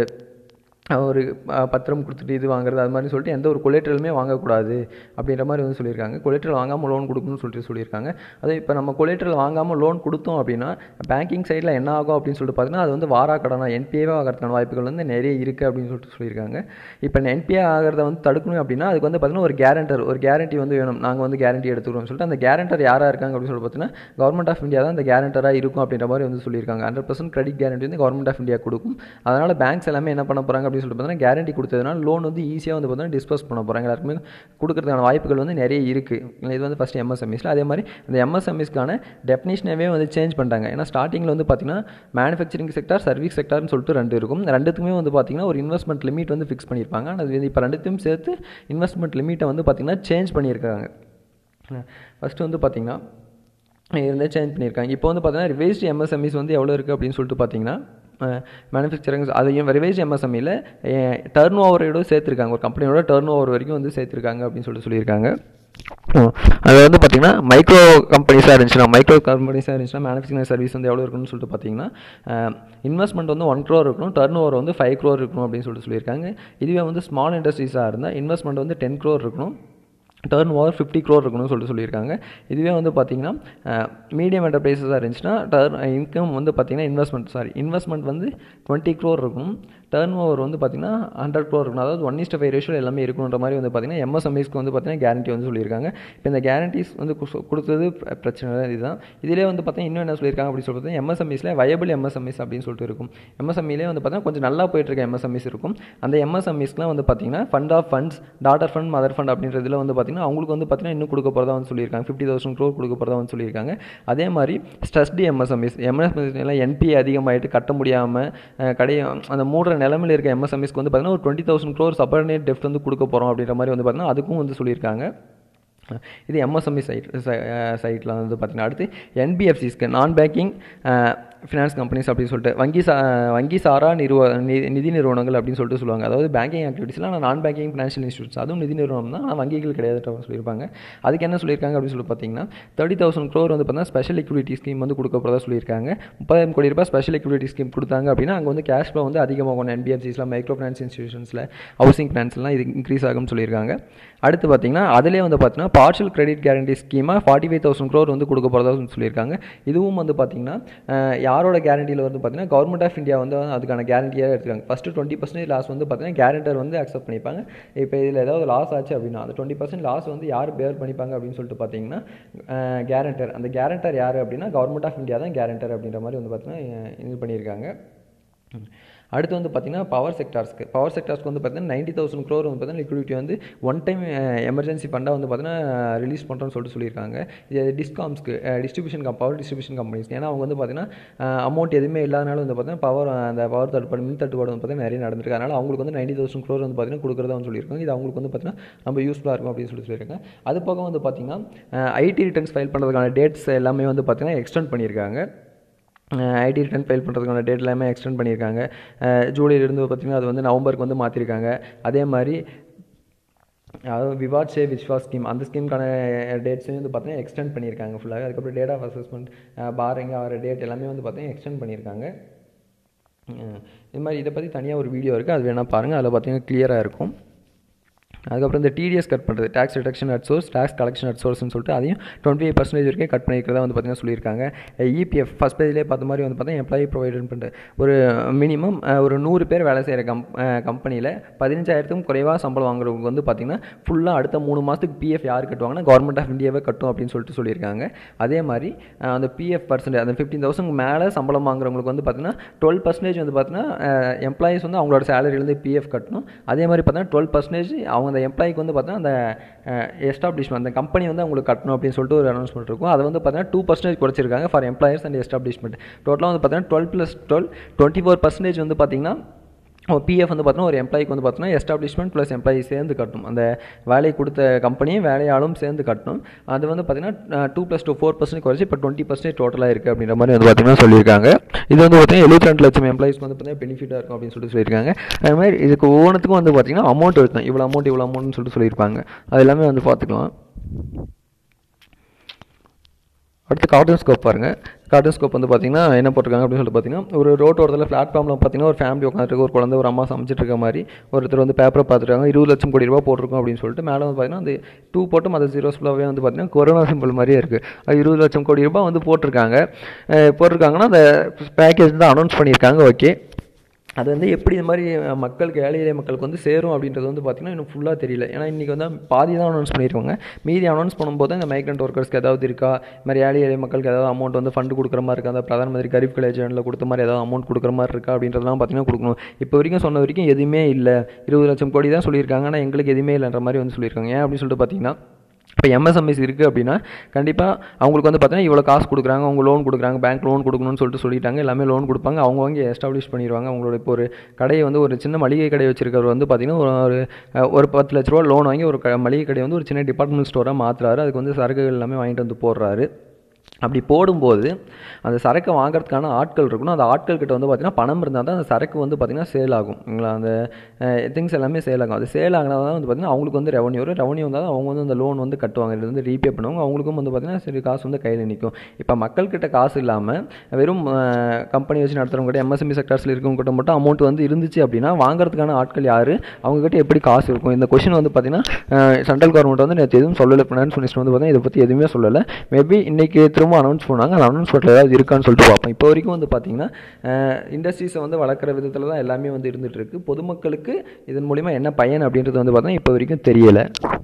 ஒரு பத்திரம் கொடுத்துட்டு இது வாங்குறது அது மாதிரி சொல்லிட்டு எந்த ஒரு கொலேட்ரலுமே வாங்கக்கூடாது அப்படின்ற மாதிரி வந்து சொல்லியிருக்காங்க. கொலேட்ரல் வாங்காமல் லோன் கொடுக்கணும்னு சொல்லிட்டு சொல்லியிருக்காங்க. அதே இப்போ நம்ம கொலேட்ரல் வாங்காமல் லோன் கொடுத்தோம் அப்படின்னா பேங்கிங் சைடில் என்ன ஆகும் அப்படின்னு சொல்லிட்டு பார்த்தீங்கன்னா அது வந்து வாரா கடனா என்பிஏவே ஆகிறதுக்கான வாய்ப்புகள் வந்து நிறைய இருக்குது அப்படின்னு சொல்லிட்டு சொல்லியிருக்காங்க. இப்போ என்பிஏ ஆகிறத வந்து தடுக்கணும் அப்படின்னா அதுக்கு வந்து பார்த்திங்கன்னா ஒரு கேரண்டர் ஒரு கேரண்டி வந்து வேணும், நாங்கள் வந்து கேரண்டி எடுத்துக்கிறோம்னு சொல்லிட்டு அந்த கேரண்டர் யாராக இருக்காங்க அப்படின்னு சொல்லிட்டு பார்த்தீங்கன்னா கவர்மெண்ட் ஆஃப் இந்தியா தான் அந்த கேரண்டராக இருக்கும் அப்படின்ற மாதிரி வந்து சொல்லியிருக்காங்க. ஹண்ட்ரட் பர்சன்ட் கிரெடிட் கேரண்டி வந்து கவர்மெண்ட் ஆஃப் இந்தியா கொடுக்கும். அதனால் பேங்க்ஸ் எல்லாமே என்ன பண்ண போகிறாங்க அப்படின்னு சொல்லிட்டு பார்த்தீங்கன்னா கேரண்டி கொடுத்ததுனால லோன் வந்து ஈஸியாக வந்து பார்த்தீங்கன்னா டிஸ்போஸ் பண்ண போகிறாங்க. எல்லாருக்குமே கொடுக்கறதுக்கான வாய்ப்புகள் வந்து நிறைய இருக்குது. இது வந்து ஃபஸ்ட்டு எம்எஸ்எம்இஸில். அதே மாதிரி அந்த எம்எஸ்எம்இஸ்க்கான டெஃபினிஷனவே வந்து சேஞ்ச் பண்ணிட்டாங்க. ஏன்னா ஸ்டார்டிங்கில் வந்து பார்த்தீங்கன்னா மேனுஃபேக்சரிங் செக்டார், சர்வீஸ் செக்டார்னு சொல்லிட்டு ரெண்டு இருக்கும். ரெண்டுத்துக்குமே வந்து பார்த்தீங்கன்னா ஒரு இன்வெஸ்ட்மெண்ட் லிமிட் வந்து ஃபிக்ஸ் பண்ணியிருப்பாங்க. ஆனால் இப்போ ரெண்டுத்தையும் சேர்த்து இன்வெஸ்ட்மெண்ட் லிமிட்டை வந்து பார்த்தீங்கன்னா சேஞ்ச் பண்ணியிருக்காங்க. ஃபஸ்ட்டு வந்து பார்த்தீங்கன்னா இருந்து சேஞ்ச் பண்ணியிருக்காங்க. இப்போ வந்து பார்த்தீங்கன்னா ரிவைஸ்டு எம்எஸ்எம்இஸ் வந்து எவ்வளோ இருக்குது அப்படின்னு சொல்லிட்டு பார்த்தீங்கன்னா மேனுஃபேக்சரிங் அதையும் ரிவைஸ்டு எம்எஸ்எம்இயில் டர்ன் ஓவரோட சேர்த்துருக்காங்க. ஒரு கம்பெனியோட டர்ன் ஓவர் வரைக்கும் வந்து சேர்த்துருக்காங்க அப்படின்னு சொல்லிட்டு சொல்லியிருக்காங்க. அது வந்து பார்த்திங்கன்னா மைக்ரோ கம்பெனிஸாக இருந்துச்சுன்னா மைக்ரோ கம்பெனிஸாக இருந்துச்சுன்னா மேனுஃபேக்சரிங் சர்வீஸ் வந்து எவ்வளோ இருக்குன்னு சொல்லிட்டு பார்த்தீங்கன்னா இன்வெஸ்ட்மெண்ட் வந்து ஒன் க்ரோர் இருக்கணும், டர்ன் ஓவர் வந்து ஃபைவ் க்ரோர் இருக்கணும் அப்படின்னு சொல்லிட்டு சொல்லியிருக்காங்க. இதுவே வந்து ஸ்மால் இண்டஸ்ட்ரீஸாக இருந்தால் இன்வெஸ்ட்மெண்ட் வந்து டென் க்ரோர் இருக்கணும், டர்ன் ஓவர் ஃபிஃப்டி க்ரோர் இருக்கணும்னு சொல்லிட்டு சொல்லியிருக்காங்க. இதுவே வந்து பார்த்திங்கன்னா மீடியம் என்டர்பிரைஸஸாக இருந்துச்சுன்னா டர்ன் இன்கம் வந்து பார்த்திங்கன்னா இன்வெஸ்ட்மெண்ட் சாரி இன்வெஸ்ட்மெண்ட் வந்து டுவெண்ட்டி க்ரோர் இருக்கும், டர்ன் ஓவர் வந்து பார்த்திங்கன்னா ஹண்ட்ரட் க்ரோர் இருக்கணும். அதாவது ஒன் இஸ்ட் ஃபைவ் ரேஷியோ எல்லாமே இருக்கணுன்ற மாதிரி வந்து பார்த்திங்கன்னா எம்எஸ்எம்இஸ்க்கு வந்து பார்த்திங்கன்னா கேரண்டி வந்து சொல்லியிருக்காங்க. இப்போ இந்த கேரண்டிஸ் வந்து கொடுத்தது பிரச்சனை இதுதான். இதிலே வந்து பார்த்திங்கன்னா இன்னும் என்ன சொல்லியிருக்காங்க அப்படின்னு சொல்லி பார்த்தீங்கன்னா எம்எஸ்எம்இஸில் வயபிள் எம்எஸ்எம்இஸ் அப்படின்னு சொல்லிட்டு இருக்கும். எம்எஸ்எம்இலே வந்து பார்த்திங்கன்னா கொஞ்சம் நல்லா போயிட்டுருக்க எம்எஸ்எம்இஸ் இருக்கும். அந்த எம்எஸ்எம்இஸ்க்குலாம் வந்து பார்த்திங்கன்னா fund of funds, daughter fund, mother fund அப்படின்றதுல வந்து பார்த்திங்கன்னா அவங்களுக்கு வந்து பார்த்திங்கன்னா இன்னும் கொடுக்க போகிறதா வந்து சொல்லியிருக்காங்க. ஃபிஃப்டி தௌசண்ட் க்ரோர் கொடுக்க போகிறதா வந்து சொல்லியிருக்காங்க. அதே மாதிரி ஸ்ட்ரெஸ்டி எம்எஸ்எம்இஸ் எம்எஸ்எம்இஸ் எல்லாம் என்பி அதிகமாகிட்டு கட்ட முடியாமல் கடைய அந்த மூடுற நிலமையில் இருக்க எம்எஸ்எம்இஸ்க்கு வந்து பார்த்திங்கன்னா ஒரு டுவெண்ட்டி தௌசண்ட் க்ரோர் சப்பர்டினேட் டெப்ட் வந்து கொடுக்க போகிறோம் அப்படின்ற மாதிரி வந்து பார்த்திங்கன்னா அதுக்கும் வந்து சொல்லியிருக்காங்க. இது எம்எஸ்எம்இ சைட் சைட்டில் வந்து பார்த்திங்கன்னா அடுத்து என்பிஎஃப்சிஸ்க்கு நான் பேங்கிங் ஃபினான்ஸ் கம்பெனிஸ் அப்படின்னு சொல்லிட்டு வங்கி சா வங்கி சாரா நிறுவ நிதி நிறுவனங்கள் அப்படின்னு சொல்லிட்டு சொல்லுவாங்க. அதாவது பேங்கிங் ஆக்டிவிட்டீஸ்லாம் ஆனால் நான் பேங்கிங் ஃபினான்ஷியல் இன்ஸ்டியூட்ஸ் அதுவும் நிதி நிறுவனம் தான், ஆனால் வங்கிகள் கிடையாது சொல்லியிருப்பாங்க. அதுக்கு என்ன சொல்லியிருக்காங்க அப்படின்னு சொல்லி பார்த்தீங்கன்னா தேர்ட்டி தௌசண்ட் க்ரோர் வந்து பார்த்தீங்கன்னா ஸ்பெஷல் லிக்விடிட்டி ஸ்கீம் வந்து கொடுக்க போகிறதா சொல்லியிருக்காங்க. முப்பதாயிரம் கோடி ரூபாய் ஸ்பெஷல் லிக்விடிட்டி ஸ்கீம் கொடுத்தாங்க அப்படின்னா அங்கே வந்து கேஷ் ஃப்ளோ வந்து அதிகமாகும். என்பிஎஃப்சிஸில் மைக்ரோ ஃபினான்ஸ் இன்ஸ்டியூஷன்ஸில் ஹவுசிங் ஃபினான்ஸ்லாம் இது இன்க்ரீஸ் ஆகும்னு சொல்லியிருக்காங்க. அடுத்து பார்த்தீங்கன்னா அதிலே வந்து பார்த்தீங்கன்னா பார்ஷியல் கிரெடிட் கேரண்டி ஸ்கீமாக ஃபார்ட்டி ஃபைவ் தௌசண்ட் க்ரோர் வந்து கொடுக்க போகிறதா சொல்லியிருக்காங்க. இதுவும் வந்து பார்த்தீங்கன்னா யாரோட கேரண்டியில் வந்து பார்த்தீங்கன்னா கவர்மெண்ட் ஆஃப் இந்தியா வந்து அதுக்கான கேரண்டியாக எடுத்துக்காங்க. ஃபஸ்ட்டு டுவெண்ட்டி பர்சன்டேஜ் லாஸ் வந்து பார்த்தீங்கன்னா கேரண்டர் வந்து அக்செப்ட் பண்ணிப்பாங்க. இப்போ இதில் ஏதாவது லாஸ் ஆச்சு அப்படின்னா அந்த டுவெண்ட்டி பர்சன்ட் லாஸ் வந்து யார் பேர் பண்ணிப்பாங்க அப்படின்னு சொல்லிட்டு பார்த்தீங்கன்னா கேரண்டர். அந்த கேரண்டர் யார் அப்படின்னா கவர்மெண்ட் ஆஃப் இந்தியா தான் கேரண்டர் அப்படின்ற மாதிரி வந்து பார்த்தீங்கன்னா இது பண்ணியிருக்காங்க. அடுத்து வந்து பார்த்திங்கன்னா பவர் செக்டார்ஸ்க்கு பவர் செக்டார்ஸ்க்கு வந்து பார்த்திங்கன்னா நைன்ட்டி தௌசண்ட் க்ரோர் வந்து பார்த்திங்கன்னா லிக்விடிட்டி வந்து ஒன் டைம் எமர்ஜென்சி ஃபண்டாக வந்து பார்த்திங்கன்னா ரிலீஸ் பண்ணுறோன்னு சொல்லிட்டு சொல்லியிருக்காங்க. இது டிஸ்காம்ஸ்க்கு distribution cum power distribution companies, ஏன்னா அவங்க வந்து பார்த்திங்கன்னா அமௌண்ட் எதுவுமே இல்லாதனால வந்து பார்த்திங்கன்னா பவர் அந்த பவர் தட்டுப்பாடு மின் தட்டுப்பாடு வந்து பார்த்திங்கன்னா நிறைய நடந்திருக்கு. அதனால் அவங்களுக்கு வந்து நைன்ட்டி தௌசண்ட் க்ரோர் வந்து பார்த்திங்கன்னா கொடுக்குறதா வந்து சொல்லியிருக்காங்க. இது அவங்களுக்கு வந்து பார்த்திங்கன்னா ரொம்ப யூஸ்ஃபுல்லாக இருக்கும் அப்படின்னு சொல்லி சொல்லியிருக்காங்க. அது போக வந்து பார்த்திங்கன்னா ஐடி ரிட்டர்ன்ஸ் ஃபைல் பண்ணுறதுக்கான டேட்ஸ் எல்லாமே வந்து பார்த்திங்கன்னா எக்ஸ்டெண்ட் பண்ணியிருக்காங்க. ஐடி ரிட்டர்ன் ஃபைல் பண்ணுறதுக்கான டேட் எல்லாமே எக்ஸ்டெண்ட் பண்ணியிருக்காங்க. ஜூலையிலிருந்து பார்த்திங்கன்னா அது வந்து நவம்பருக்கு வந்து மாற்றிருக்காங்க. அதே மாதிரி அதாவது விவாத் சே விஸ்வாஸ் ஸ்கீம் அந்த ஸ்கீமுக்கான டேட்ஸையும் வந்து பார்த்தீங்கன்னா எக்ஸ்டெண்ட் பண்ணியிருக்காங்க ஃபுல்லாக. அதுக்கப்புறம் டேட் ஆஃப் அசஸ்மெண்ட் பாருங்க ஆகிற டேட் எல்லாமே வந்து பார்த்தீங்கன்னா எக்ஸ்டெண்ட் பண்ணியிருக்காங்க. இது மாதிரி இதை பற்றி தனியாக ஒரு வீடியோ இருக்குது, அது வேணால் பாருங்கள், அதில் பார்த்தீங்கன்னா கிளியராக இருக்கும். அதுக்கப்புறம் இந்த டிடிஎஸ் கட் பண்ணுறது tax deduction at source, tax collection at சோர்ஸ்னு சொல்லிட்டு அதையும் டுவெண்ட்டி ஃபைவ் பர்சன்டேஜ் வரைக்கும் கட் பண்ணிக்கிறதா வந்து பார்த்தீங்கன்னா சொல்லியிருக்காங்க. இபிஎஃப் ஃபஸ்ட் பேஜ்லேயே பார்த்த மாதிரி வந்து பார்த்தீங்கன்னா எம்ப்ளாயி ப்ரொவைடட் பண்ணுற ஒரு மினிமம் ஒரு நூறு பேர் வேலை செய்கிற கம் கம்பெனியில் பதினஞ்சாயிரத்துக்கும் குறைவாக சம்பளம் வாங்குறவங்க வந்து பார்த்திங்கன்னா ஃபுல்லாக அடுத்த மூணு மாதத்துக்கு பிஎஃப் யார் கட்டுவாங்கன்னா கவர்மெண்ட் ஆஃப் இந்தியாவே கட்டும் அப்படின்னு சொல்லிட்டு சொல்லியிருக்காங்க. அதே மாதிரி அந்த பிஎஃப் பர்சன்டேஜ் அந்த ஃபிஃப்டீன் தௌசண்ட் மேலே சம்பளம் வாங்குறவங்களுக்கு வந்து பார்த்திங்கன்னா டுவெல் பர்சன்டேஜ் வந்து பார்த்தீங்கன்னா எம்ப்ளாயிஸ் வந்து அவங்களோட சேலரியிலேருந்து பிஎஃப் கட்டணும். அதே மாதிரி பார்த்தீங்கன்னா டுவெல் பர்சன்டேஜ் அவங்க அந்த எம்ப்ளாய்க்கு வந்து பார்த்தீங்கன்னா அந்த எஸ்டாப்ளிஷ்மெண்ட் அந்த கம்பெனி வந்து அவங்களுக்கு கட்டணும் அப்படின்னு சொல்லிட்டு ஒரு அனௌன்ஸ்மெண்ட் இருக்கும். அதை வந்து பார்த்தீங்கன்னா டூ பர்சன்டேஜ் குறைச்சிருக்காங்க ஃபார் எம்ப்ளாயர்ஸ் அண்ட் எஸ்டாப்ளிஷ்மெண்ட். டோட்டலாக வந்து பார்த்தீங்கன்னா twelve plus twelve twenty four percentage வந்து பார்த்தீங்கன்னா பிஎஃப் வந்து பார்த்தீங்கன்னா ஒரு எம்ப்ளாய்க்கு வந்து பார்த்தீங்கன்னா எஸ்டாப்ளிஷ்மெண்ட் ப்ளஸ் எம்ப்ளாயி சேர்ந்து கட்டணும். அந்த வேலையை கொடுத்த கம்பெனியும் வேலையாளும் சேர்ந்து கட்டணும். அது வந்து பார்த்தீங்கன்னா two plus two four percent குறைச்சி இப்போ டுவெண்ட்டி பர்சன்டேஜ் டோட்டலாக இருக்குது அப்படின்ற மாதிரி வந்து பார்த்தீங்கன்னா சொல்லியிருக்காங்க. இது வந்து பார்த்தீங்கன்னா எழுபத்தி ரெண்டு லட்சம் எம்ப்ளாயிஸ்க்கு வந்து பார்த்தீங்கன்னா பெனிஃபிட்டாக இருக்கும் அப்படின்னு சொல்லிட்டு சொல்லியிருக்காங்க. அது மாதிரி இதுக்கு ஒவ்வொன்றுத்துக்கும் வந்து பார்த்தீங்கன்னா அமௌண்ட் இருக்கும், இவ்வளோ அமௌண்ட் இவ்வளோ அமௌண்ட்னு சொல்லிட்டு சொல்லியிருப்பாங்க. அது எல்லாமே வந்து பார்த்துக்கலாம். அடுத்து கார்ட்டூன் ஸ்கோப் பாருங்கள். கார்ட்டூன் ஸ்கோப் வந்து பார்த்திங்கன்னா என்ன போட்டிருக்காங்க அப்படின்னு சொல்லிட்டு பார்த்தீங்கன்னா ஒரு ரோட் ஓரத்தில் பிளாட்ஃபார்மில் பார்த்தீங்கன்னா ஒரு ஃபேமிலி உட்காந்துருக்கு, ஒரு குழந்தை ஒரு அம்மா சமைச்சிட்டு இருக்க மாதிரி ஒருத்தர் வந்து பேப்பரை பார்த்துருக்காங்க. இருபது லட்சம் கோடி ரூபா போட்டிருக்கோம் அப்படின்னு சொல்லிட்டு மேலே வந்து பார்த்தீங்கன்னா அந்த டூ போட்டும் அது ஜீரோஸ் ஃபுல்லாகவே வந்து பார்த்தீங்கன்னா கொரோனா சிம்பிள் மாதிரியே இருக்குது. அது இருபது லட்சம் கோடி ரூபா வந்து போட்டிருக்காங்க. போட்டிருக்காங்கன்னா அந்த பேக்கேஜ் தான் அனௌன்ஸ் பண்ணியிருக்காங்க. ஓகே, அது வந்து எப்படி இது மாதிரி மக்களுக்கு ஏழை எளிய மக்களுக்கு வந்து சேரும் அப்படின்றது வந்து பார்த்திங்கன்னா இன்னும் ஃபுல்லாக தெரியல. ஏன்னா இன்றைக்கி வந்து பாதி தான் அனௌன்ஸ் பண்ணியிருக்காங்க. மீதி அனௌன்ஸ் பண்ணும்போது இந்த மைக்ரண்ட் ஒர்க்கர்ஸ்க்கு ஏதாவது இருக்கா, இது மாதிரி ஏழை எளிய மக்களுக்கு ஏதாவது அமௌண்ட் வந்து ஃபண்டு கொடுக்குற மாதிரி இருக்கா, அந்த பிரதான் மந்திரி கரீப் கல்யாண் யோஜனாவில் கொடுத்த மாதிரி ஏதாவது அமௌண்ட் கொடுக்குற மாதிரி இருக்கா அப்படின்றதெல்லாம் பார்த்திங்கன்னா கொடுக்கணும். இப்போ வரைக்கும் சொன்ன வரைக்கும் எதுவுமே இல்லை. இருபது லட்சம் கோடி தான் சொல்லியிருக்காங்க, ஆனால் எங்களுக்கு எதுவுமே இல்லைன்ற மாதிரி வந்து சொல்லியிருக்காங்க. ஏன் அப்படின்னு சொல்லிட்டு பார்த்தீங்கன்னா இப்போ எம்எஸ்எம்இஸ் இருக்குது அப்படின்னா கண்டிப்பாக அவங்களுக்கு வந்து பார்த்தீங்கன்னா இவ்வளோ காசு கொடுக்குறாங்க, அவங்க லோன் கொடுக்குறாங்க, பேங்க் லோன் கொடுக்கணும்னு சொல்லிட்டு சொல்லிட்டாங்க. எல்லாமே லோன் கொடுப்பாங்க, அவங்க வாங்கி எஸ்டாப்ளிஷ் பண்ணிடுவாங்க. அவங்களோட இப்போ ஒரு கடையை வந்து ஒரு சின்ன மளிகை கடை வச்சிருக்கிறவர் வந்து பார்த்திங்கன்னா ஒரு ஒரு பத்து லட்ச ரூபா லோன் வாங்கி ஒரு க மளிகை கடையை வந்து ஒரு சின்ன டிபார்ட்மெண்ட் ஸ்டோராக மாற்றுறாரு. அதுக்கு வந்து சரக்குகள் எல்லாமே வாங்கிட்டு வந்து போடுறாரு. அப்படி போடும்போது அந்த சரக்கு வாங்குறதுக்கான ஆட்கள் இருக்கணும். அந்த ஆட்கள் கிட்ட வந்து பார்த்திங்கன்னா பணம் இருந்தால் தான் அந்த சரக்கு வந்து பார்த்திங்கன்னா சேல் ஆகும்ங்களா, அந்த திங்ஸ் எல்லாமே சேல் ஆகும். அது சேல் ஆகினா தான் வந்து பார்த்திங்கன்னா அவங்களுக்கு வந்து ரெவன்யூ வரும். ரெவன்யூ வந்தால் தான் அவங்க வந்து அந்த லோன் வந்து கட்டுவாங்க, இது வந்து ரீபே பண்ணுவாங்க. அவங்களுக்கும் வந்து பார்த்திங்கன்னா சரி காசு வந்து கையில் நிற்கும். இப்போ மக்கள்கிட்ட காசு இல்லாமல் வெறும் கம்பெனி வச்சு நடத்துகிறவங்க கிட்ட எம்எஸ்எம்இ செக்டர்ஸில் இருக்கவங்க கிட்ட மட்டும் அமௌண்ட் வந்து இருந்துச்சு அப்படின்னா வாங்குறதுக்கான ஆட்கள் யார், அவங்ககிட்ட எப்படி காசு இருக்கும்? இந்த கொஷின் வந்து பார்த்திங்கன்னா சென்ட்ரல் கவர்மெண்ட் வந்து நேற்று எதுவும் சொல்லலை. ஃபினான்ஸ் மினிஸ்டர் வந்து பார்த்திங்கன்னா இதை பற்றி எதுவுமே சொல்லலை. மேபி இன்றைக்கி திரும்ப அனௌன்ஸ் பண்ணாங்க, அந்த அனௌன்ஸ்மெண்ட்டில் ஏதாவது இருக்கான்னு சொல்லிட்டு பார்ப்போம். இப்போ வரைக்கும் வந்து பார்த்திங்கன்னா இண்டஸ்ட்ரீஸை வந்து வளர்க்குற விதத்தில் தான் எல்லாமே வந்து இருந்துகிட்டு இருக்குது. பொதுமக்களுக்கு இதன் மூலிமா என்ன பயன் அப்படின்றது வந்து பார்த்தீங்கன்னா இப்போ வரைக்கும் தெரியலை.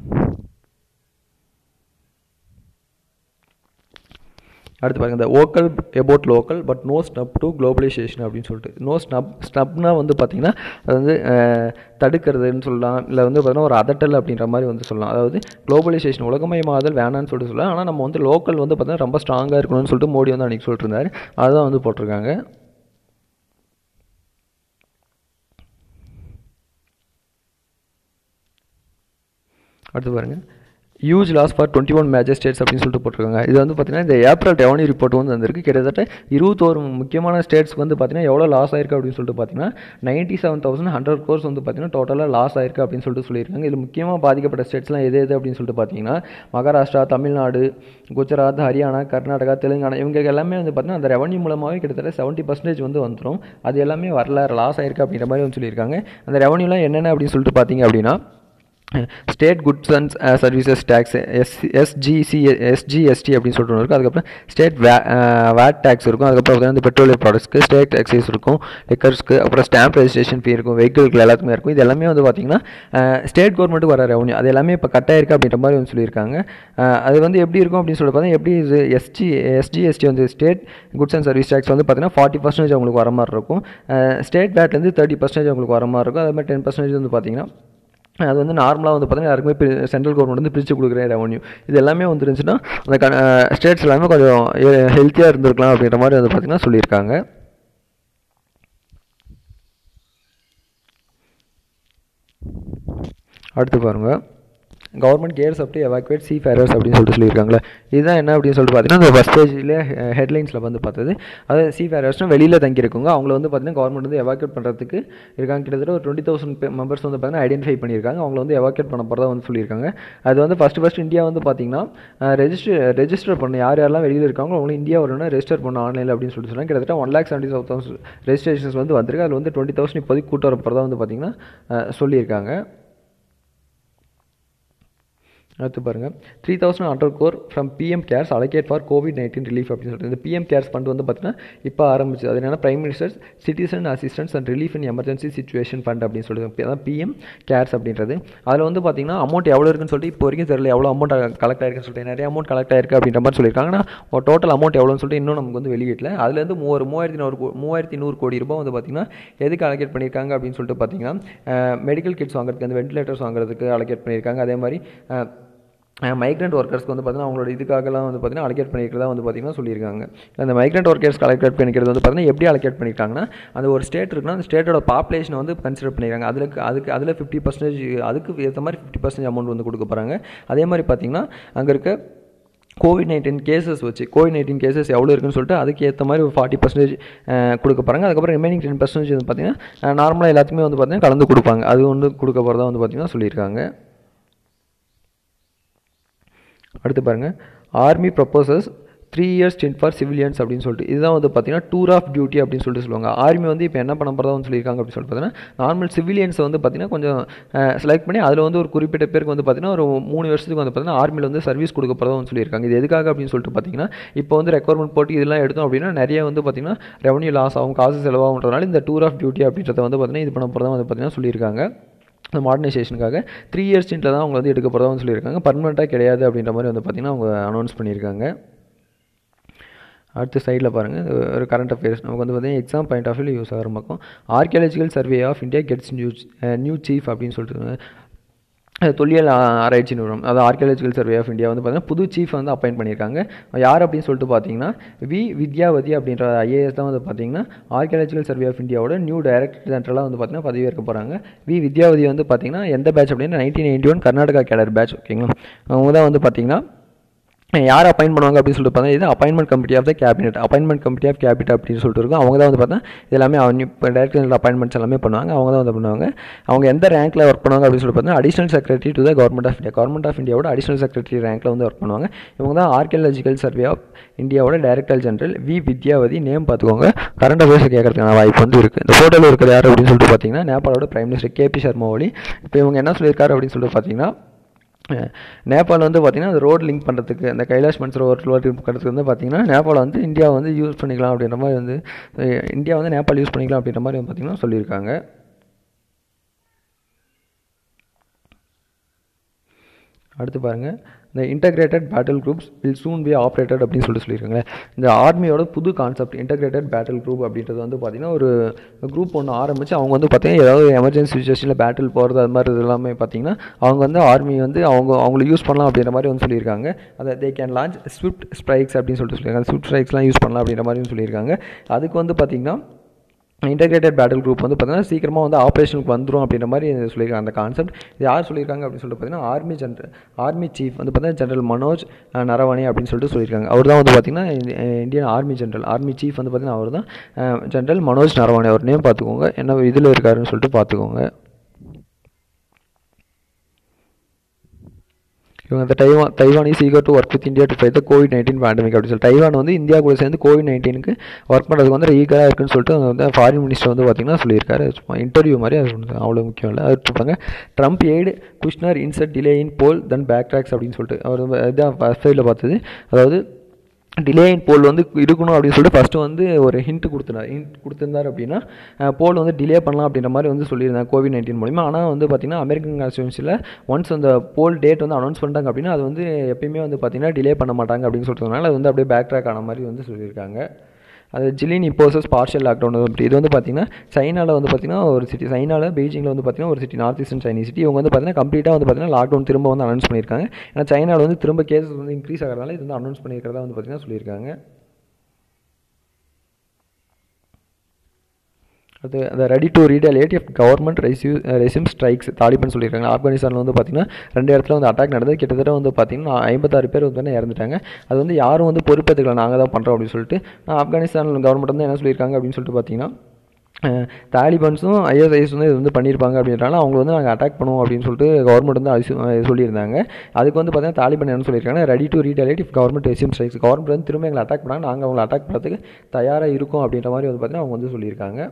அடுத்து பாருங்கள், இந்த vocal about local but no snub to globalisation அப்படின்னு சொல்லிட்டு. நோ ஸ்னப் ஸ்னப்னா வந்து பார்த்திங்கன்னா அது வந்து தடுக்கிறதுன்னு சொல்லலாம், இல்லை வந்து பார்த்திங்கன்னா ஒரு அதட்டல் அப்படின்ற மாதிரி வந்து சொல்லலாம். அதாவது குளோபலைசேஷன் உலகமயமாதல் வேணான்னு சொல்லிட்டு சொல்லலாம். ஆனால் நம்ம வந்து லோக்கல் வந்து பார்த்திங்கன்னா ரொம்ப ஸ்ட்ராங்காக இருக்கணும்னு சொல்லிட்டு மோடி வந்து அன்றைக்கி சொல்லிட்டு இருந்தார். அதுதான் வந்து போட்டிருக்காங்க. அடுத்து பாருங்கள், huge loss for twenty one major states அப்படின்னு சொல்லிட்டு போட்டிருக்காங்க. இது வந்து பார்த்திங்கன்னா இந்த ஏப்ரல் ரெவன்யூ ரிப்போர்ட் வந்து வந்திருக்கு. கிட்டத்தட்ட இருபத்தோரு முக்கியமான ஸ்டேட்ஸ்க்கு வந்து பார்த்திங்கன்னா எவ்வளோ லாஸ் ஆயிருக்கு அப்படின்னு சொல்லிட்டு பார்த்தீங்கன்னா ninety seven thousand hundred crores வந்து பார்த்திங்கன்னா டோட்டலாக லாஸ் ஆயிருக்கு அப்படின்னு சொல்லிட்டு சொல்லியிருக்காங்க. இதில் முக்கியமாக பாதிக்கப்பட்ட ஸ்டேட்ஸ்லாம் எது எது அப்படின்னு சொல்லிட்டு பார்த்தீங்கன்னா மகாராஷ்டிரா, தமிழ்நாடு, குஜராத், ஹரியானா, கர்நாடகா, தெலுங்கானா, இவங்க எல்லாமே வந்து பார்த்திங்கன்னா அந்த ரெவன்யூ மூலமாகவே கிட்டத்தட்ட செவன்ட்டி பர்சன்டேஜ் வந்து வந்துடும். அது எல்லாமே வரல, லாஸ் ஆயிருக்கு அப்படின்ற மாதிரி வந்து சொல்லியிருக்காங்க. அந்த ரெவன்யூலாம் என்னென்ன அப்படின்னு சொல்லிட்டு பார்த்தீங்க அப்படின்னா state goods and services tax S SGC SGST அப்படின்னு சொல்லிட்டு இருக்குது. அதுக்கப்புறம் ஸ்டேட் வே வேட் டேக்ஸ் இருக்கும். அதுக்கப்புறம் வந்து பெட்ரோலியம் ப்ராடக்ட்ஸ்க்கு ஸ்டேட் டேக்ஸஸ் இருக்கும், லிக்கர்ஸ்க்கு, அப்புறம் ஸ்டாம்ப் ரெஜிஸ்ட்ரேஷன் ஃபீ இருக்கும், வெஹிக்கிள்கள் எல்லாத்துக்குமே இருக்கும். இது எல்லாமே வந்து பார்த்திங்கன்னா ஸ்டேட் கவர்மெண்ட்டுக்கு வர ரெவன்யூ அது எல்லாமே இப்போ கட் ஆயிருக்கு அப்படின்ற மாதிரி வந்து சொல்லியிருக்காங்க. அது வந்து எப்படி இருக்கும் அப்படின்னு சொல்லிட்டு பார்த்தா எப்படி இது எஸ்ஜி எஸ்ஜிஎஸ்டி வந்து state goods and service tax வந்து பார்த்திங்கன்னா ஃபார்ட்டி பர்சன்டேஜ் அவங்களுக்கு வர மாதிரி இருக்கும். ஸ்டேட் வேட்லேருந்து தேர்ட்டி பர்சன்டேஜ் அவங்களுக்கு வர மாதிரி இருக்கும். அதே மாதிரி டென் பர்சன்டேஜ் வந்து பார்த்திங்கன்னா அது வந்து நார்மலாக வந்து பார்த்தீங்கன்னா யாருக்குமே சென்ட்ரல் கவர்மெண்ட் வந்து பிரித்து கொடுக்குற ரெவன்யூ. இது எல்லாமே வந்துருந்துச்சுன்னா அந்த ஸ்டேட்ஸ் எல்லாமே கொஞ்சம் ஹெல்த்தியாக இருந்திருக்கலாம் அப்படின்ற மாதிரி வந்து பார்த்திங்கன்னா சொல்லியிருக்காங்க. அடுத்து பாருங்கள், government gears up to evacuate seafarers அப்படின்னு சொல்லிட்டு சொல்லியிருக்காங்களே. இதுதான் என்ன அப்படின்னு சொல்லிட்டு பார்த்தீங்கன்னா அந்த ஃபஸ்ட் பேஜில் ஹெட்லைன்ஸில் வந்து பார்த்தது. அதாவது சீ ஃபேரர்ஸ்னு வெளியில் தங்கியிருக்குங்க, அவங்கள வந்து பார்த்தீங்கன்னா கவர்மெண்ட் வந்து எவாக்குவேட் பண்ணுறதுக்கு இருக்காங்க. கிட்டத்தட்ட ஒரு டுவெண்ட்டி தௌசண்ட் மெம்பர்ஸ் வந்து பார்த்தீங்கன்னா ஐடென்டிஃபை பண்ணியிருக்காங்க. அவங்கள வந்து எவாக்குவேட் பண்ண போகிறதா வந்து சொல்லியிருக்காங்க. அது வந்து ஃபஸ்ட்டு ஃபஸ்ட் இந்தியா வந்து பார்த்தீங்கன்னா ரெஜிஸ்டர் ரெஜிஸ்டர் பண்ண யார் யாரெல்லாம் வெளியில் இருக்காங்களோ அவங்களும் இந்தியா வரணும்னா ரெஜிஸ்டர் பண்ண ஆன்லைனில் அப்படின்னு சொல்லிட்டு சொன்னாங்க. கிட்டத்தட்ட one lakh seventy seven thousand registrations வந்து வந்திருக்கு. அதில் வந்து டுவெண்ட்டி தௌசண்ட் இப்போதைக்கு கூட்டு வர போகிறதா வந்து பார்த்தீங்கன்னா சொல்லியிருக்காங்க. அடுத்து பாருங்கள், three thousand hundred crore from PM CARES allocate for COVID nineteen relief அப்படின்னு சொல்லிட்டு இந்த பிஎம் கேர்ஸ் ஃபண்ட் வந்து பார்த்தீங்கன்னா இப்போ ஆரம்பிச்சு. அது என்னன்னா prime minister's citizen assistance and relief in emergency situation fund அப்படின்னு சொல்லிட்டு அதான் பிஎம் கேர்ஸ் அப்படின்றது. அதில் வந்து பார்த்தீங்கன்னா அமௌண்ட் எவ்வளோ இருக்குன்னு சொல்லிட்டு இப்போ வரைக்கும் தெரியல, எவ்வளோ அமௌண்ட் கலெக்ட் ஆயிருக்குன்னு சொல்லிட்டு நிறைய அமௌண்ட் கலெக்ட் ஆயிருக்கு அப்படின்ற மாதிரி சொல்லியிருக்காங்க. ஆனால் டோட்டல் அமௌண்ட் எவ்வளோன்னு சொல்லிட்டு இன்னும் நமக்கு வந்து வெளியிடல. அதுலேருந்து மூவாயிரம் மூவாயிரத்தி நூறு மூவாயிரத்தி நூறு கோடி ரூபாய் வந்து பார்த்தீங்கன்னா எதுக்கு அலோகேட் பண்ணியிருக்காங்க அப்படின்னு சொல்லிட்டு பார்த்தீங்கன்னா மெடிக்கல் கிட்ஸ் வாங்குறதுக்கு, அந்த வென்டிலேட்டர்ஸ் வாங்குறதுக்கு அலோகேட் பண்ணியிருக்காங்க. அதே மாதிரி மைக்ரண்ட் ஒர்க்கர்ஸ்க்கு வந்து பார்த்தீங்கன்னா அவங்களோட இதுக்காகலாம் வந்து பார்த்தீங்கன்னா அலோகேட் பண்ணிக்கிறதா வந்து பார்த்தீங்கன்னா சொல்லியிருக்காங்க. அந்த மைக்ரண்ட் ஒர்க்கர்ஸ்க்கு அலோகேட் பண்ணிக்கிறது வந்து பார்த்தீங்கன்னா எப்படி அலோகேட் பண்ணியிருக்காங்கன்னா அந்த ஒரு ஸ்டேட் இருக்குன்னா அந்த ஸ்டேட்டோட பாப்புலேஷனை வந்து கன்சிடர் பண்ணியிருக்காங்க. அதில் அதுக்கு அதில் ஃபிஃப்டி பர்சன்டேஜ் அதுக்கு ஏற்ற மாதிரி ஃபிஃப்டி பர்சன்டேஜ் அமௌண்ட் வந்து கொடுக்க போகிறாங்க. அதே மாதிரி பார்த்தீங்கன்னா அங்கே இருக்க கோவிட் நைன்டீன் கேசஸ் வச்சு கோவிட் நைன்டீன் கேசஸ் எவ்வளோ இருக்குன்னு சொல்லிட்டு அதுக்கு ஏற்ற மாதிரி ஒரு ஃபார்ட்டி பர்சன்டேஜ் கொடுக்க போகிறாங்க. அதுக்கப்புறம் ரிமைனிங் டென் பர்சன்டேஜ் வந்து பார்த்தீங்கன்னா நார்மலாக எல்லாத்துக்குமே வந்து பார்த்தீங்கன்னா கலந்து கொடுப்பாங்க. அது வந்து கொடுக்க போகிறதா வந்து பார்த்தீங்கன்னா சொல்லியிருக்காங்க. அடுத்து பாருங்கள், army proposes three years stint for civilians அப்படின்னு சொல்லிட்டு இதுதான் வந்து பார்த்தீங்கன்னா டூர் ஆஃப் டியூட்டி அப்படின்னு சொல்லிட்டு சொல்லுவாங்க. ஆர்மி வந்து இப்போ என்ன பண்ண போகிறதா வந்து சொல்லியிருக்காங்க அப்படின்னு சொல்லிட்டு பார்த்தீங்கன்னா நார்மல் சிவிலியன்ஸை வந்து பார்த்தீங்கன்னா கொஞ்சம் செலக்ட் பண்ணி அதில் வந்து ஒரு குறிப்பிட்ட பேருக்கு வந்து பார்த்தீங்கன்னா ஒரு மூணு வருஷத்துக்கு வந்து பார்த்தீங்கன்னா ஆர்மியில் வந்து சர்வீஸ் கொடுக்க போகிறதா வந்து சொல்லியிருக்காங்க. இது எதுக்காக அப்படின்னு சொல்லிட்டு பார்த்தீங்கன்னா இப்போ வந்து ரெக்வயர்மெண்ட் போட்டு இதெல்லாம் எடுத்தோம் அப்படின்னா நிறைய வந்து பார்த்தீங்கன்னா ரெவன்யூ லாஸ் ஆகும், காசு செலவாகுன்றதுனால இந்த டூர் ஆஃப் டியூட்டி அப்படின்றத வந்து பார்த்தீங்கன்னா இது பண்ண போகிறதா வந்து பார்த்தீங்கன்னா சொல்லியிருக்காங்க. இந்த மாடர்னைசேஷனுக்காக த்ரீ இயர்ஸ் ஸ்டின்ட்டில் தான் அவங்க வந்து எடுக்க போகிறதா வந்து சொல்லியிருக்காங்க. பர்மனெண்ட்டாக கிடையாது அப்படின்ற மாதிரி வந்து பார்த்திங்கன்னா அவங்க அனௌன்ஸ் பண்ணியிருக்காங்க. அடுத்த சைடில் பாருங்கள், ஒரு கரண்ட் அஃபேர்ஸ் நமக்கு வந்து பார்த்திங்கன்னா எக்ஸாம் பாயிண்ட் ஆஃப் வியூவில் யூஸ் ஆகிற பக்கம் archaeological survey of India gets new new chief அப்படின்னு சொல்லிட்டு தொல்லியல் ஆராய்ச்சி நிறுவனம் அதாவது ஆர்கியாலஜிக்கல் சர்வே ஆஃப் இந்தியா வந்து பார்த்தீங்கன்னா புது சீஃப் வந்து அப்பாயிண்ட் பண்ணியிருக்காங்க. யார் அப்படின்னு சொல்லிட்டு பார்த்தீங்கன்னா வி வித்யாவதி அப்படின்ற ஐஏஎஸ் தான் வந்து பார்த்தீங்கன்னா ஆர்கியாலஜிக்கல் சர்வே ஆஃப் இந்தியாவோட நியூ டைரக்டர் ஜெனரலாக வந்து பார்த்தீங்கன்னா பதவியேற்க போகிறாங்க. வி வித்யாவதி வந்து பார்த்தீங்கன்னா எந்த பேட்ச் அப்படின்னா nineteen ninety one Karnataka cadre batch, ஓகேங்களா. அவங்க தான் வந்து பார்த்தீங்கன்னா யார் அப்பாயின்ட் பண்ணுவாங்க அப்படின்னு சொல்லிட்டு பார்த்தா இது appointment committee of the cabinet appointment committee of cabinet அப்படின்னு சொல்லிட்டு இருக்கும். அவங்க தான் வந்து பார்த்தா இது எல்லாமே அவங்க இப்போ டைரக்டர் அப்பாயின்மெண்ட்ஸ் எல்லாமே பண்ணுவாங்க. அவங்க தான் வந்து பண்ணுவாங்க. அவங்க எந்த ரேங்க்கில் ஒர்க் பண்ணுவாங்க அப்படின்னு சொல்லி பார்த்தா additional secretary to the government of India government of இந்தியாவோட அடிஷனல் செக்ரட்டரி ரேங்க்கில் வந்து ஒர்க் பண்ணுவாங்க. இவங்க தான் ஆர்கியாலஜிக்கல் சர்வே ஆஃப் இந்தியாவோட director general V Vidyavathi. Name பார்த்துக்கோங்க. கரண்ட் அஃபேர்ஸ் கேட்கறதுக்கான வாய்ப்பு வந்து இருக்குது. இந்த ஃபோட்டோவில் இருக்கிறது யார் அப்படின்னு சொல்லிட்டு பார்த்தீங்கன்னா நேபாளோட prime minister K P Sharma Oli. இப்போ இவங்க என்ன சொல்லியிருக்காரு அப்படின்னு சொல்லிட்டு பார்த்தீங்கன்னா நேபாள் வந்து பார்த்திங்கன்னா அந்த ரோடு லிங்க் பண்ணுறதுக்கு அந்த கைலாஷ் மன்சரோவர் ரோடு லிங்க் பண்ணுறதுக்கு வந்து பார்த்திங்கன்னா நேபாள் வந்து இந்தியா வந்து யூஸ் பண்ணிக்கலாம் அப்படின்ற மாதிரி வந்து இந்தியா வந்து நேபாள் யூஸ் பண்ணிக்கலாம் அப்படின்ற மாதிரி வந்து பார்த்திங்கன்னா சொல்லியிருக்காங்க. அடுத்து பாருங்கள், இந்த integrated battle groups will soon be operated அப்படின்னு சொல்லிட்டு சொல்லியிருக்காங்க. இந்த ஆர்மியோட புது கான்செப்ட் இன்டகிரேட்டட் பேட்டில் குரூப் அப்படின்றது வந்து பார்த்திங்கன்னா ஒரு குரூப் ஒன்று ஆரம்பித்து அவங்க வந்து பார்த்திங்கன்னா ஏதாவது எமர்ஜென்சி சுச்சுவேஷனில் பேட்டில் போகிறது அது மாதிரி இது எல்லாமே பார்த்திங்கன்னா அவங்க வந்து ஆர்மி வந்து அவங்க அவங்களை யூஸ் பண்ணலாம் அப்படின்ற மாதிரி வந்து சொல்லியிருக்காங்க. அதை they can launch swift strikes அப்படின்னு சொல்லிட்டு சொல்லியிருக்காங்க. ஸ்விஃப்ட் ஸ்ட்ரைக்ஸ்லாம் யூஸ் பண்ணலாம் அப்படின்ற மாதிரி சொல்லியிருக்காங்க. அதுக்கு வந்து பார்த்திங்கன்னா இன்டகிரேட்டட் பேட்டில் குரூப் வந்து பார்த்தீங்கன்னா சீக்கிரமாக வந்து ஆப்ரேஷனுக்கு வந்துடும் அப்படின்ற மாதிரி சொல்லியிருக்காங்க. அந்த கான்செப்ட் இது யார் சொல்லியிருக்காங்க அப்படின்னு சொல்லிட்டு பார்த்தீங்கன்னா ஆர்மி ஜென்ரல் ஆர்மி சீஃப் வந்து பார்த்தீங்கன்னா ஜென்ரல் மனோஜ் நரவனே அப்படின்னு சொல்லிட்டு சொல்லியிருக்காங்க. அவர் தான் வந்து பார்த்திங்கன்னா Indian army general army chief வந்து பார்த்திங்கன்னா அவர் தான் ஜென்ரல் மனோஜ் நரவனே. அவர் நேம் பார்த்துக்கோங்க, என்ன இதில் இருக்காருன்னு சொல்லிட்டு பார்த்துக்கோங்க. இவங்க அந்த Taiwan Taiwan is eager to work with India to fight the COVID nineteen pandemic அப்படின்னு சொல்லி தைவான் வந்து இந்தியா கூட சேர்ந்து கோவிட் நைன்டீனுக்கு ஒர்க் பண்ணுறதுக்கு வந்து ஈகராக இருக்குன்னு சொல்லிட்டு வந்து ஃபாரின் மினிஸ்டர் வந்து பார்த்திங்கன்னா சொல்லியிருக்காரு. இன்டர்வியூ மாதிரி அது அவ்வளோ முக்கியம் இல்லை. அது இருப்பாங்க Trump aide Kushner inset delay in poll then backtracks அப்படின்னு சொல்லிட்டு அவர் இதான் ஃபஸ்ட் சைடில் பார்த்தது. அதாவது டிலே இன் போல் வந்து இருக்கணும் அப்படின்னு சொல்லிட்டு ஃபஸ்ட்டு வந்து ஒரு ஹிண்ட் கொடுத்துருந்தார் ஹிண்ட் கொடுத்துருந்தார் அப்படின்னா போல் வந்து டிலே பண்ணலாம் அப்படின்ற மாதிரி வந்து சொல்லியிருந்தாங்க கோவிட் நைன்டீன் மூலிமா. ஆனால் வந்து பார்த்திங்கன்னா அமெரிக்கன் கான்ஸ்டியூன்சியில் ஒன்ஸ் அந்த போல் டேட் வந்து அனௌன்ஸ் பண்ணிட்டாங்க அப்படின்னா அது வந்து எப்பயுமே வந்து பார்த்திங்கன்னா டிலே பண்ண மாட்டாங்க அப்படின்னு சொல்கிறதுனால அது வந்து அப்படியே பேக் ட்ராக் ஆன மாதிரி வந்து சொல்லியிருக்காங்க. அது ஜிலின் இப்போசஸ் பார்ஷியல் லாக்டவுன் வந்து இது வந்து பார்த்திங்கன்னா சைனாவில் வந்து பார்த்திங்கன்னா ஒரு சிட்டி சைனாவில் பெய்ஜிங்கில் வந்து பார்த்திங்கன்னா ஒரு city north eastern Chinese city இவங்க வந்து பார்த்திங்கன்னா கம்ப்ளீட்டாக வந்து பார்த்திங்கன்னா லாக்டவுன் திரும்ப வந்து அனௌன்ஸ் பண்ணியிருக்காங்க. ஏன்னா சைனாவில் வந்து திரும்ப கேசஸ் வந்து இன்க்ரீஸ் ஆகிறதுனால இது வந்து அனௌன்ஸ் பண்ணியிருக்கிறதா வந்து பார்த்திங்கன்னா சொல்லியிருக்காங்க. அது அந்த ready to retaliate if government resume resume strikes Taliban சொல்லியிருக்காங்க. ஆப்கானிஸ்தானில் வந்து பார்த்திங்கன்னா ரெண்டு இடத்துல வந்து அட்டாக் நடந்தது. கிட்டத்தட்ட வந்து பார்த்திங்கன்னா ஐம்பத்தாறு பேர் வந்து இறந்துட்டாங்க. அது வந்து யாரும் வந்து பொறுப்பேற்றுக்கலாம் நாங்கள் தான் பண்ணுறோம் அப்படின்னு சொல்லிட்டு ஆப்கானிஸ்தான் கவர்மெண்ட் வந்து என்ன சொல்லியிருக்காங்க அப்படின்னு சொல்லிட்டு பார்த்திங்கன்னா தாலிபான்ஸும் ஐஎஸ்ஐஎஸ் வந்து இது வந்து பண்ணியிருப்பாங்க அப்படின்றனால அவங்க வந்து நாங்கள் அட்டாக் பண்ணுவோம் அப்படின்னு சொல்லிட்டு கவர்மெண்ட் வந்து அது சொல்லியிருந்தாங்க. அதுக்கு வந்து பார்த்தீங்கன்னா தாலிபான் என்ன சொல்லியிருக்காங்க ready to retaliate if government resume strikes government வந்து திரும்ப எங்களை அட்டாக் பண்ணாங்க நாங்கள் அவங்களை அட்டாக் பண்ணுறதுக்கு தயாராக இருக்கும் அப்படின்ற மாதிரி வந்து பார்த்திங்கன்னா அவங்க வந்து சொல்லியிருக்காங்க.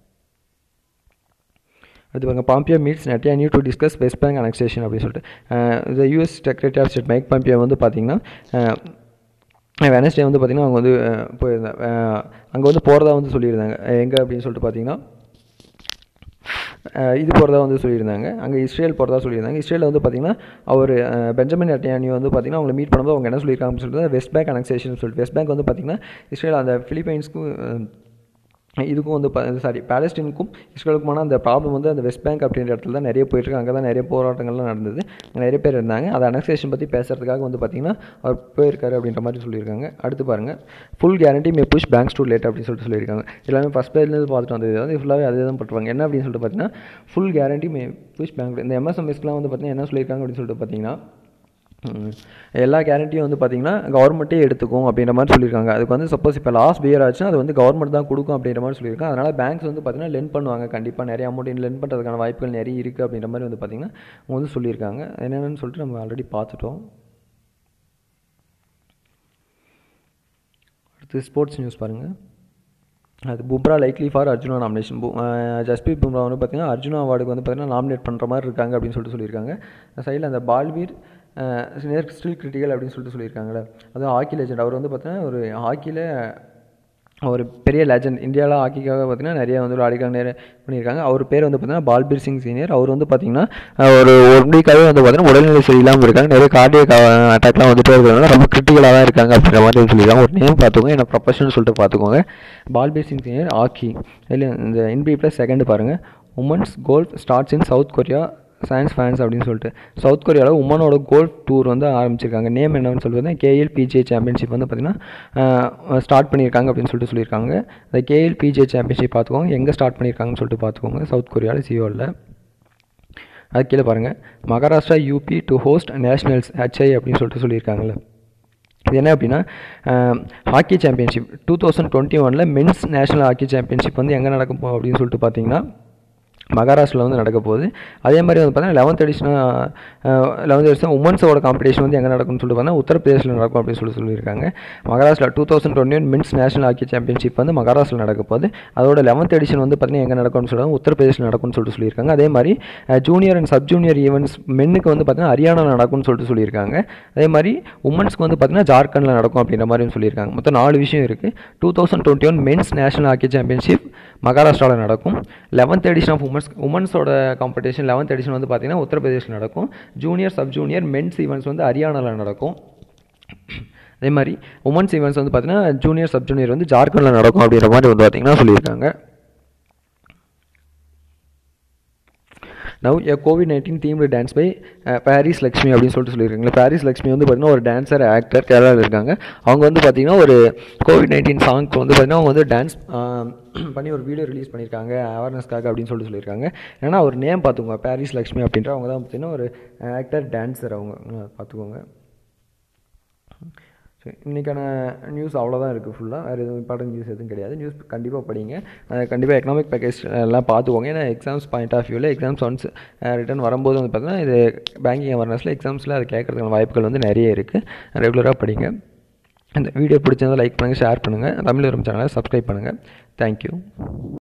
அடுத்து பாருங்க, Pompeo meets Netanyahu to discuss West Bank annexation அப்படின்னு சொல்லிட்டு இந்த US secretary of state Mike Pompeo வந்து பார்த்திங்கன்னா வெனஸ்டே வந்து பார்த்திங்கன்னா அவங்க வந்து போயிருந்தாங்க. அங்கே வந்து போகிறதா வந்து சொல்லியிருந்தாங்க. எங்கே அப்படின்னு சொல்லிட்டு பார்த்திங்கன்னா இது போகிறதா வந்து சொல்லியிருந்தாங்க. அங்கே இஸ்ரேல் போகிறதா சொல்லியிருந்தாங்க. இஸ்ரேலில் வந்து பார்த்திங்கன்னா அவர் பெஞ்சமின் நெட்டன்யாஹூ வந்து பார்த்திங்கன்னா அவங்களை மீட் பண்ணும்போது அவங்க என்ன சொல்லியிருக்காங்க அப்படின்னு சொல்லிட்டு வெஸ்ட் பேங்க் அனெக்சேஷன் சொல்லிட்டு வெஸ்ட் பேங்க் வந்து பார்த்திங்கன்னா இஸ்ரேல் அந்த பிலிப்பைன்ஸ்க்கும் இதுக்கும் வந்து சாரி பேலஸ்டீனுக்கும் இஸ்ரேலுக்குமான அந்த ப்ராப்ளம் வந்து அந்த வெஸ்ட் பேங்க் அப்படின்ற இடத்துல தான் நிறைய போயிட்டுருக்கு. அங்கே தான் நிறைய போராட்டங்கள்லாம் நடந்தது. நிறைய பேர் இருந்தாங்க. அதை அனெக்சேஷன் பற்றி பேசுகிறதுக்காக வந்து பார்த்திங்கன்னா அவர் போயிருக்காரு அப்படின்ற மாதிரி சொல்லியிருக்காங்க. அடுத்து பாருங்கள், full guarantee may push banks to lend அப்படின்னு சொல்லிட்டு சொல்லியிருக்காங்க. எல்லாமே ஃபஸ்ட் பேஜ்லேருந்து பார்த்துட்டு வந்தது வந்து ஃபுல்லாகவே அதே தான் பண்ணுவாங்க. என்ன அப்படின்னு சொல்லிட்டு பார்த்தீங்கன்னா full guarantee may push bank இந்த எம்எஸ்எம்எஸ்க்குலாம் வந்து பார்த்திங்கன்னா என்ன சொல்லியிருக்காங்க அப்படின்னு சொல்லிட்டு பார்த்தீங்கன்னா எல்லா கேரண்டியும் வந்து பார்த்திங்கன்னா கவர்மெண்ட்டே எடுத்துக்கும் அப்படின்ற மாதிரி சொல்லியிருக்காங்க. அதுக்கு வந்து சப்போஸ் இப்போ லாஸ்ட் இயர் ஆச்சுன்னா அது வந்து கவர்மெண்ட் தான் கொடுக்கும் அப்படின்ற மாதிரி சொல்லியிருக்காங்க. அதனால் பேங்க்ஸ் வந்து பார்த்திங்கன்னா லென் பண்ணுவாங்க. கண்டிப்பாக நிறைய அமௌண்ட் லென் பண்ணுறதுக்கான வாய்ப்புகள் நிறைய இருக்குது அப்படின்ற மாதிரி வந்து பார்த்திங்கன்னா அவங்க வந்து சொல்லியிருக்காங்க. என்னென்னு சொல்லிட்டு நம்ம ஆல்ரெடி பார்த்துட்டோம். அடுத்து ஸ்போர்ட்ஸ் நியூஸ் பாருங்கள். அது Bumrah likely for Arjuna nomination. Jasprit Bumrah வந்து பார்த்திங்கன்னா அர்ஜுனா அவார்டுக்கு வந்து பார்த்திங்கன்னா நாமினேட் பண்ணுற மாதிரி இருக்காங்க அப்படின்னு சொல்லிட்டு சொல்லியிருக்காங்க. சைடில் அந்த பால்வீர் ஸ்டில் கிரிட்டிக்கல் அப்படின்னு சொல்லிட்டு சொல்லியிருக்காங்களே, அதுவும் ஹாக்கி லெஜெண்ட். அவர் வந்து பார்த்தீங்கன்னா ஒரு ஹாக்கியில் ஒரு பெரிய லெஜெண்ட். இந்தியாவில் ஹாக்கிக்காக பார்த்தீங்கன்னா நிறைய வந்து விளையாடிக்காக நிறைய பண்ணியிருக்காங்க. அவர் பேர் வந்து பார்த்தீங்கன்னா பால்பீர் சிங் சீனியர். அவர் வந்து பார்த்திங்கன்னா ஒரு ஒன் வீக்காகவே வந்து பார்த்தீங்கன்னா உடல்நிலை சரியில்லாமல் இருக்காங்க. நிறைய கார்டியக் அட்டாக்லாம் வந்துட்டு இருக்கிறதுனால ரொம்ப கிரிட்டிக்கலாக தான் இருக்காங்க அப்படின்ற மாதிரி சொல்லியிருக்காங்க. ஒரு நேம் பார்த்துக்கோங்க, என்ன ப்ரொஃபஷனல் சொல்லிட்டு பார்த்துக்கோங்க. Balbir Singh senior hockey. இல்லை இந்த என்பி ப்ளஸ் செகண்ட் பாருங்கள். Women's golf starts in South Korea sans fans அப்படின்னு சொல்லிட்டு சவுத் கொரியாவில் உமனோட கோல்ஃப் டூர் வந்து ஆரம்பிச்சிருக்காங்க. நேம் என்னன்னு சொல்லிட்டு கேஎல் பிஜிஏ சாம்பியன்ஷிப் வந்து பார்த்திங்கன்னா ஸ்டார்ட் பண்ணியிருக்காங்க அப்படின்னு சொல்லிட்டு சொல்லியிருக்காங்க. அந்த கேஎல் பிஜிஏ சாம்பியன்ஷிப் பார்த்துக்கோங்க, எங்கே ஸ்டார்ட் பண்ணியிருக்காங்கன்னு சொல்லிட்டு பார்த்துக்கோங்க. சவுத் கொரியாவில் சியோலில். அது கீழே பாருங்கள், Maharashtra UP to host nationals HI அப்படின்னு சொல்லிட்டு சொல்லியிருக்காங்களே. இது என்ன அப்படின்னா hockey championship two thousand twenty ஒனில் மென்ஸ் நேஷனல் ஹாக்கி சாம்பியன்ஷிப் வந்து எங்கே நடக்கும் அப்படின்னு சொல்லிட்டு பார்த்தீங்கன்னா மகாராஷ்டிராவில் வந்து நடக்க போகுது. அதே மாதிரி வந்து பார்த்தீங்கன்னா லெவன்த் எடிஷனாக லெவன்த் எடிஷன் உமன்ஸோட காம்படிஷன் வந்து எங்கே நடக்கும்னு சொல்லிட்டு பார்த்தீங்கன்னா உத்தரப்பிரதேசில் நடக்கும் அப்படின்னு சொல்லி சொல்லியிருக்காங்க. Maharashtra two thousand twenty one men's national hockey championship வந்து மகாராஷ்டிராவில் நடக்க போகுது. அதோட லெவன்த் எடிஷன் வந்து பார்த்தீங்கன்னா எங்கே நடக்கும்னு சொல்லுவாங்க உத்தரப்பிரதேசில் நடக்கும்னு சொல்லிட்டு சொல்லியிருக்காங்க. அதே மாதிரி junior and sub junior events மென்னுக்கு வந்து பார்த்தீங்கன்னா ஹரியானாவில் நடக்கும்னு சொல்லிட்டு சொல்லியிருக்காங்க. அதே மாதிரி உமன்ஸ்க்கு வந்து பார்த்தீங்கன்னா ஜார்க்கண்டில் நடக்கும் அப்படின்ற மாதிரி சொல்லியிருக்காங்க. மொத்தம் நாலு விஷயம் இருக்குது. Two thousand twenty one men's national hockey championship மகாராஷ்டிராவில் நடக்கும். லெவன்த் எடிஷன் ஆஃப் உமன்ஸ் உமன்ஸோட காம்படிஷன் லெவன்த் எடிஷன் வந்து பார்த்தீங்கன்னா உத்தரப்பிரதேசில் நடக்கும். Junior sub junior men's events வந்து ஹரியானாவில் நடக்கும். அதே மாதிரி உமன்ஸ் ஈவெண்ட்ஸ் வந்து பார்த்தீங்கன்னா ஜூனியர் சப் ஜூனியர் வந்து ஜார்க்கண்டில் நடக்கும் அப்படின்ற மாதிரி வந்து பார்த்தீங்கன்னா சொல்லியிருக்காங்க. Now a COVID nineteen themed dance by Paris Lakshmi அப்படின்னு சொல்லிட்டு சொல்லியிருக்காங்க. பாரிஸ் லக்ஷ்மி வந்து பார்த்தீங்கன்னா ஒரு டான்ஸர் ஆக்டர் கேரளாவில் இருக்காங்க. அவங்க வந்து பார்த்தீங்கன்னா ஒரு கோவிட் நைன்டீன் சாங்க்கு வந்து பார்த்தீங்கன்னா அவங்க வந்து டான்ஸ் பண்ணி ஒரு வீடியோ ரிலீஸ் பண்ணியிருக்காங்க அவேர்னஸ்க்காக அப்படின்னு சொல்லிட்டு சொல்லியிருக்காங்க. ஏன்னா ஒரு நேம் பார்த்துக்கோங்க பாரிஸ் லக்ஷ்மி அப்படின்ற அவங்க தான் பார்த்தீங்கன்னா ஒரு ஆக்டர் டான்ஸர் அவங்க பார்த்துக்கோங்க. இன்றைக்கான நியூஸ் அவ்வளோதான் இருக்குது. ஃபுல்லாக வேறு எதுவும் இம்பார்ட்டன்ட் நியூஸ் எதுவும் கிடையாது. நியூஸ் கண்டிப்பாக படிங்க. கண்டிப்பாக எக்கனாமிக் பேக்கேஜ் எல்லாம் பார்த்துக்கோங்க. ஏன்னா எக்ஸாம்ஸ் பாயிண்ட் ஆஃப் வியூவில் எக்ஸாம்ஸ் ஒன்ஸ் ரிட்டன் வரும்போது வந்து பார்த்தீங்கன்னா இது பேங்கிங் அவேர்னஸில் எக்ஸாம்ஸில் அது கேட்குறதுக்கான வாய்ப்புகள் வந்து நிறைய இருக்குது. ரெகுலராக படிங்க. இந்த வீடியோ பிடிச்சிருந்தால் லைக் பண்ணுங்கள், ஷேர் பண்ணுங்கள். தமிழ் வரும் சேனலை சப்ஸ்கிரைப் பண்ணுங்கள். தேங்க்யூ.